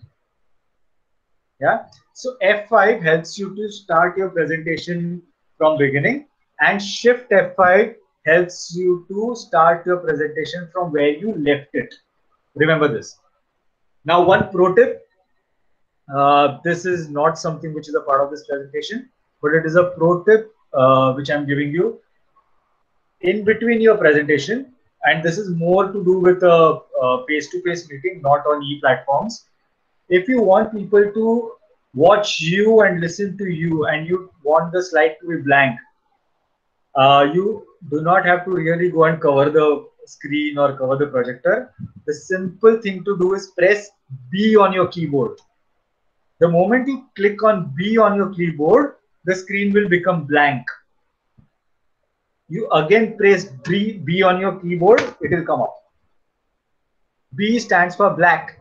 Yeah. So F5 helps you to start your presentation from beginning, and Shift F5 helps you to start your presentation from where you left it. Remember this. Now, one pro tip. This is not something which is a part of this presentation, but it is a pro tip which I'm giving you. In between your presentation, and this is more to do with a face-to-face meeting, not on e-platforms. If you want people to watch you and listen to you, and you want the slide to be blank, you do not have to really go and cover the screen or cover the projector. The simple thing to do is press B on your keyboard. The moment you click on B on your keyboard, the screen will become blank. You again press B on your keyboard, it will come up. B stands for black.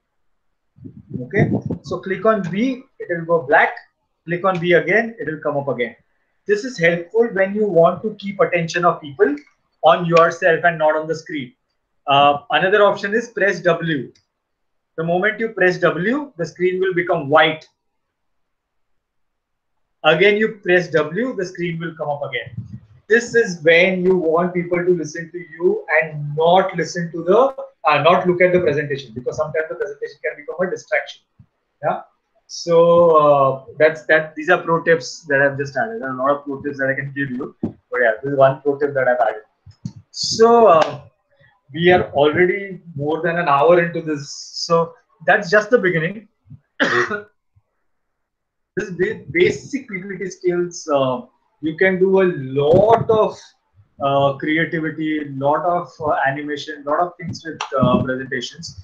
Okay, so click on B, it will go black. Click on B again, it will come up again. This is helpful when you want to keep attention of people on yourself and not on the screen. Another option is press W. The moment you press W, the screen will become white. Again, you press W, the screen will come up again. This is when you want people to listen to you and not listen to the, not look at the presentation, because sometimes the presentation can become a distraction. Yeah. So these are pro tips that I've just added. There are a lot of pro tips that I can give you, but yeah, this is one pro tip that I've added. So we are already more than an hour into this. So that's just the beginning. This basic PPT skills, you can do a lot of creativity, lot of animation, lot of things with presentations.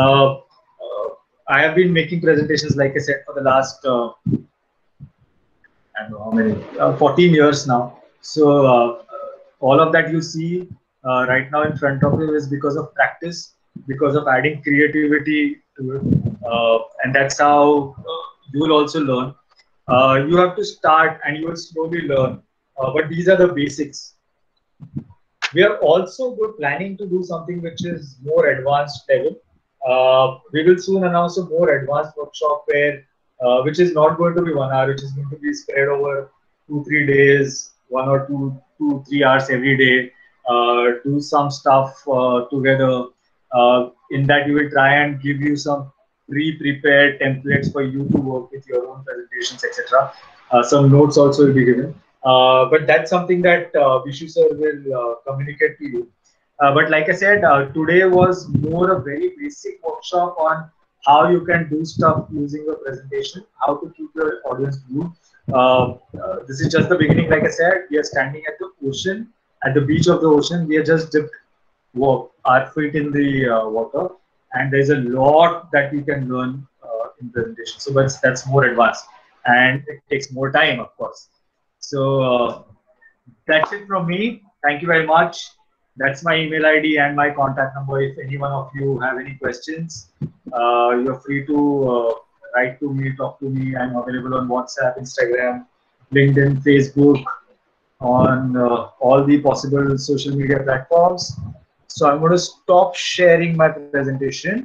I have been making presentations, like I said, for the last I don't know how many, 14 years now. So all of that you see right now in front of you is because of practice, because of adding creativity to it, and that's how you will also learn. You have to start and you will slowly learn, but these are the basics. We are also planning to do something which is more advanced level. We will soon announce a more advanced workshop where, which is not going to be 1 hour, which is going to be spread over 2-3 days, 1 or 2-3 hours every day. Do some stuff together. In that, we will try and give you some pre-prepared templates for you to work with your own presentations, etc. Some notes also will be given. But that's something that Vishu sir will communicate to you. But like I said, today was more a very basic workshop on how you can do stuff using your presentation, how to keep your audience glued. This is just the beginning. Like I said, we are standing at the ocean, at the beach of the ocean. We are just dipped our feet in the water, and there's a lot that you can learn in presentation. So that's more advanced. and it takes more time, of course. So that's it from me. Thank you very much. That's my email ID and my contact number. If any one of you have any questions, you're free to write to me, talk to me. I'm available on WhatsApp, Instagram, LinkedIn, Facebook, on all the possible social media platforms. So I'm going to stop sharing my presentation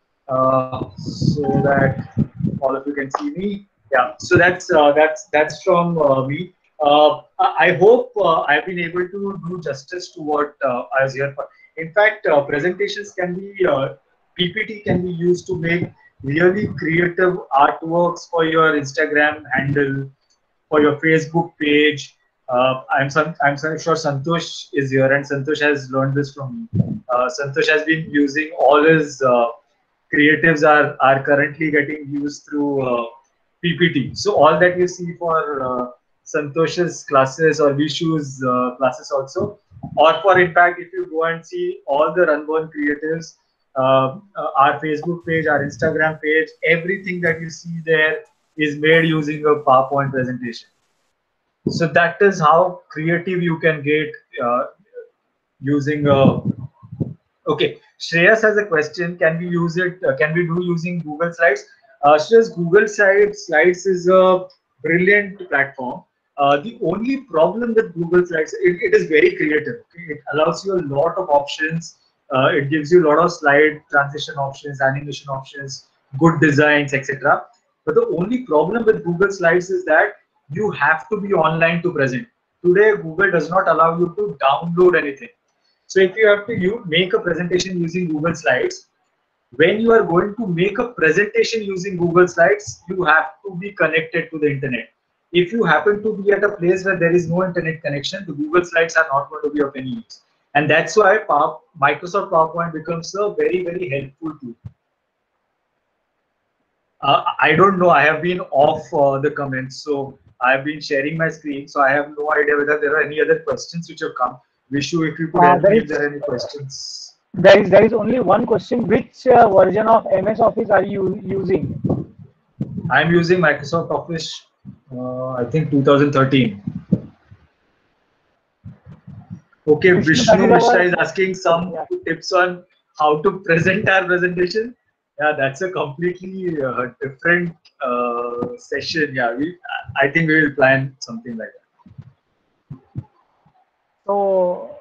so that all of you can see me. Yeah. So that's from me. I hope I've been able to do justice to what I was here for. In fact, presentations can be PPT can be used to make really creative artworks for your Instagram handle, for your Facebook page. I'm sure Santosh is here, and Santosh has learned this from me. Santosh has been using all his creatives are currently getting used through PPT. So all that you see for Santosh's classes or Vishu's classes also, or for in fact, if you go and see all the Runborn creatives, our Facebook page, our Instagram page, everything that you see there is made using a PowerPoint presentation. So that is how creative you can get using a. Okay, Shreyas has a question. Can we use it? Can we do using Google Slides? Shreyas, Google Slides is a brilliant platform. The only problem with Google Slides, it is very creative. Okay? It allows you a lot of options. It gives you a lot of slide transition options, animation options, good designs, etc. But the only problem with Google Slides is that you have to be online to present. Today, Google does not allow you to download anything. So if you have to make a presentation using Google Slides, when you are going to make a presentation using Google Slides, you have to be connected to the internet. If you happen to be at a place where there is no internet connection, the Google Slides are not going to be of any use. And that's why Microsoft PowerPoint becomes a very, very helpful tool. I don't know. I have been off the comments, so I've been sharing my screen, so I have no idea whether there are any other questions which have come. Vishu, if you could help me if there are any questions. There is only one question. Which version of MS Office are you using? I'm using Microsoft Office, I think 2013. Okay, Vishnu Mishra is asking some tips on how to present our presentation. Yeah, that's a completely different session. Yeah, I think we will plan something like that. So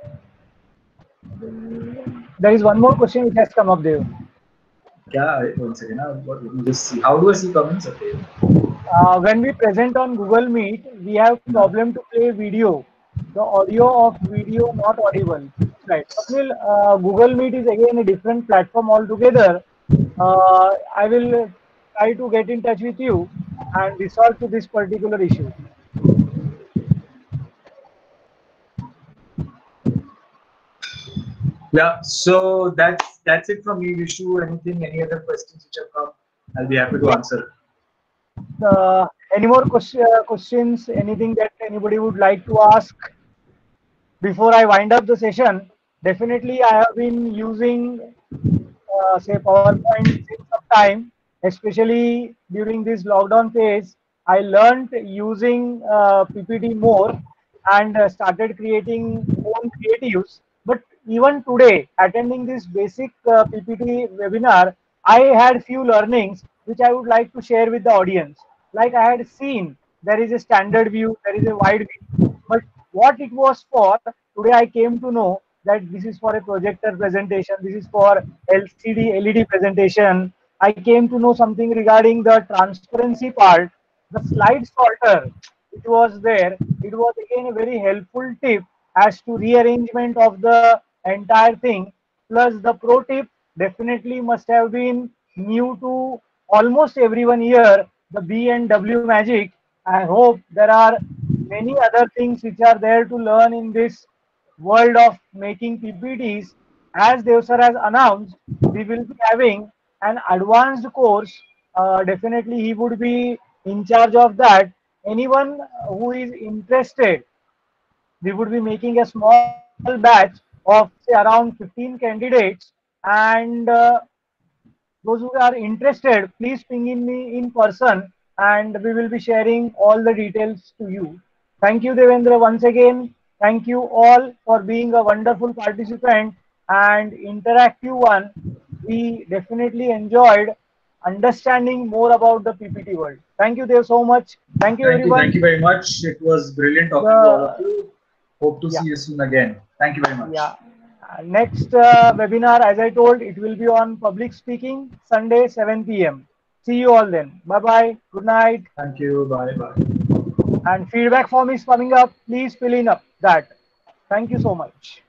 there is one more question which has come up there. Yeah, one second. Let me just see. How do I see comments? Okay. When we present on Google Meet, we have problem to play video. The audio of video not audible. Right. Swapnil, Google Meet is again a different platform altogether. I will try to get in touch with you and resolve to this particular issue. Yeah, so that's it from me, Vishu. Any other questions which have come? I'll be happy to answer. Any more questions? Anything that anybody would like to ask before I wind up the session? Definitely, I have been using say PowerPoint since some time, especially during this lockdown phase. I learned using PPT more and started creating own creatives. But even today, attending this basic PPT webinar, I had few learnings which I would like to share with the audience. Like I had seen, there is a standard view, there is a wide view, but what it was for, today I came to know that this is for a projector presentation, this is for LCD, LED presentation. I came to know something regarding the transparency part, the slide sorter, which was there. It was again a very helpful tip as to rearrangement of the entire thing. Plus the pro tip definitely must have been new to almost everyone here, the B and W magic. I hope there are many other things which are there to learn in this world of making PPTs. As Dev sir has announced, we will be having an advanced course. Definitely, he would be in charge of that. Anyone who is interested, we would be making a small batch of say around 15 candidates, and those who are interested, please ping in me in person. and we will be sharing all the details to you. Thank you, Devendra, once again. Thank you all for being a wonderful participant and interactive one. We definitely enjoyed understanding more about the PPT world. Thank you, Dev, so much. Thank you, Thank everyone. you very much. It was brilliant talking to all of The you. Hope to yeah, see you soon again. Thank you very yeah. much. Next webinar, as I told, it will be on public speaking, Sunday, 7 p.m. See you all then. Bye bye. Good night. Thank you. Bye bye. And feedback form is coming up. Please fill in up that. Thank you so much.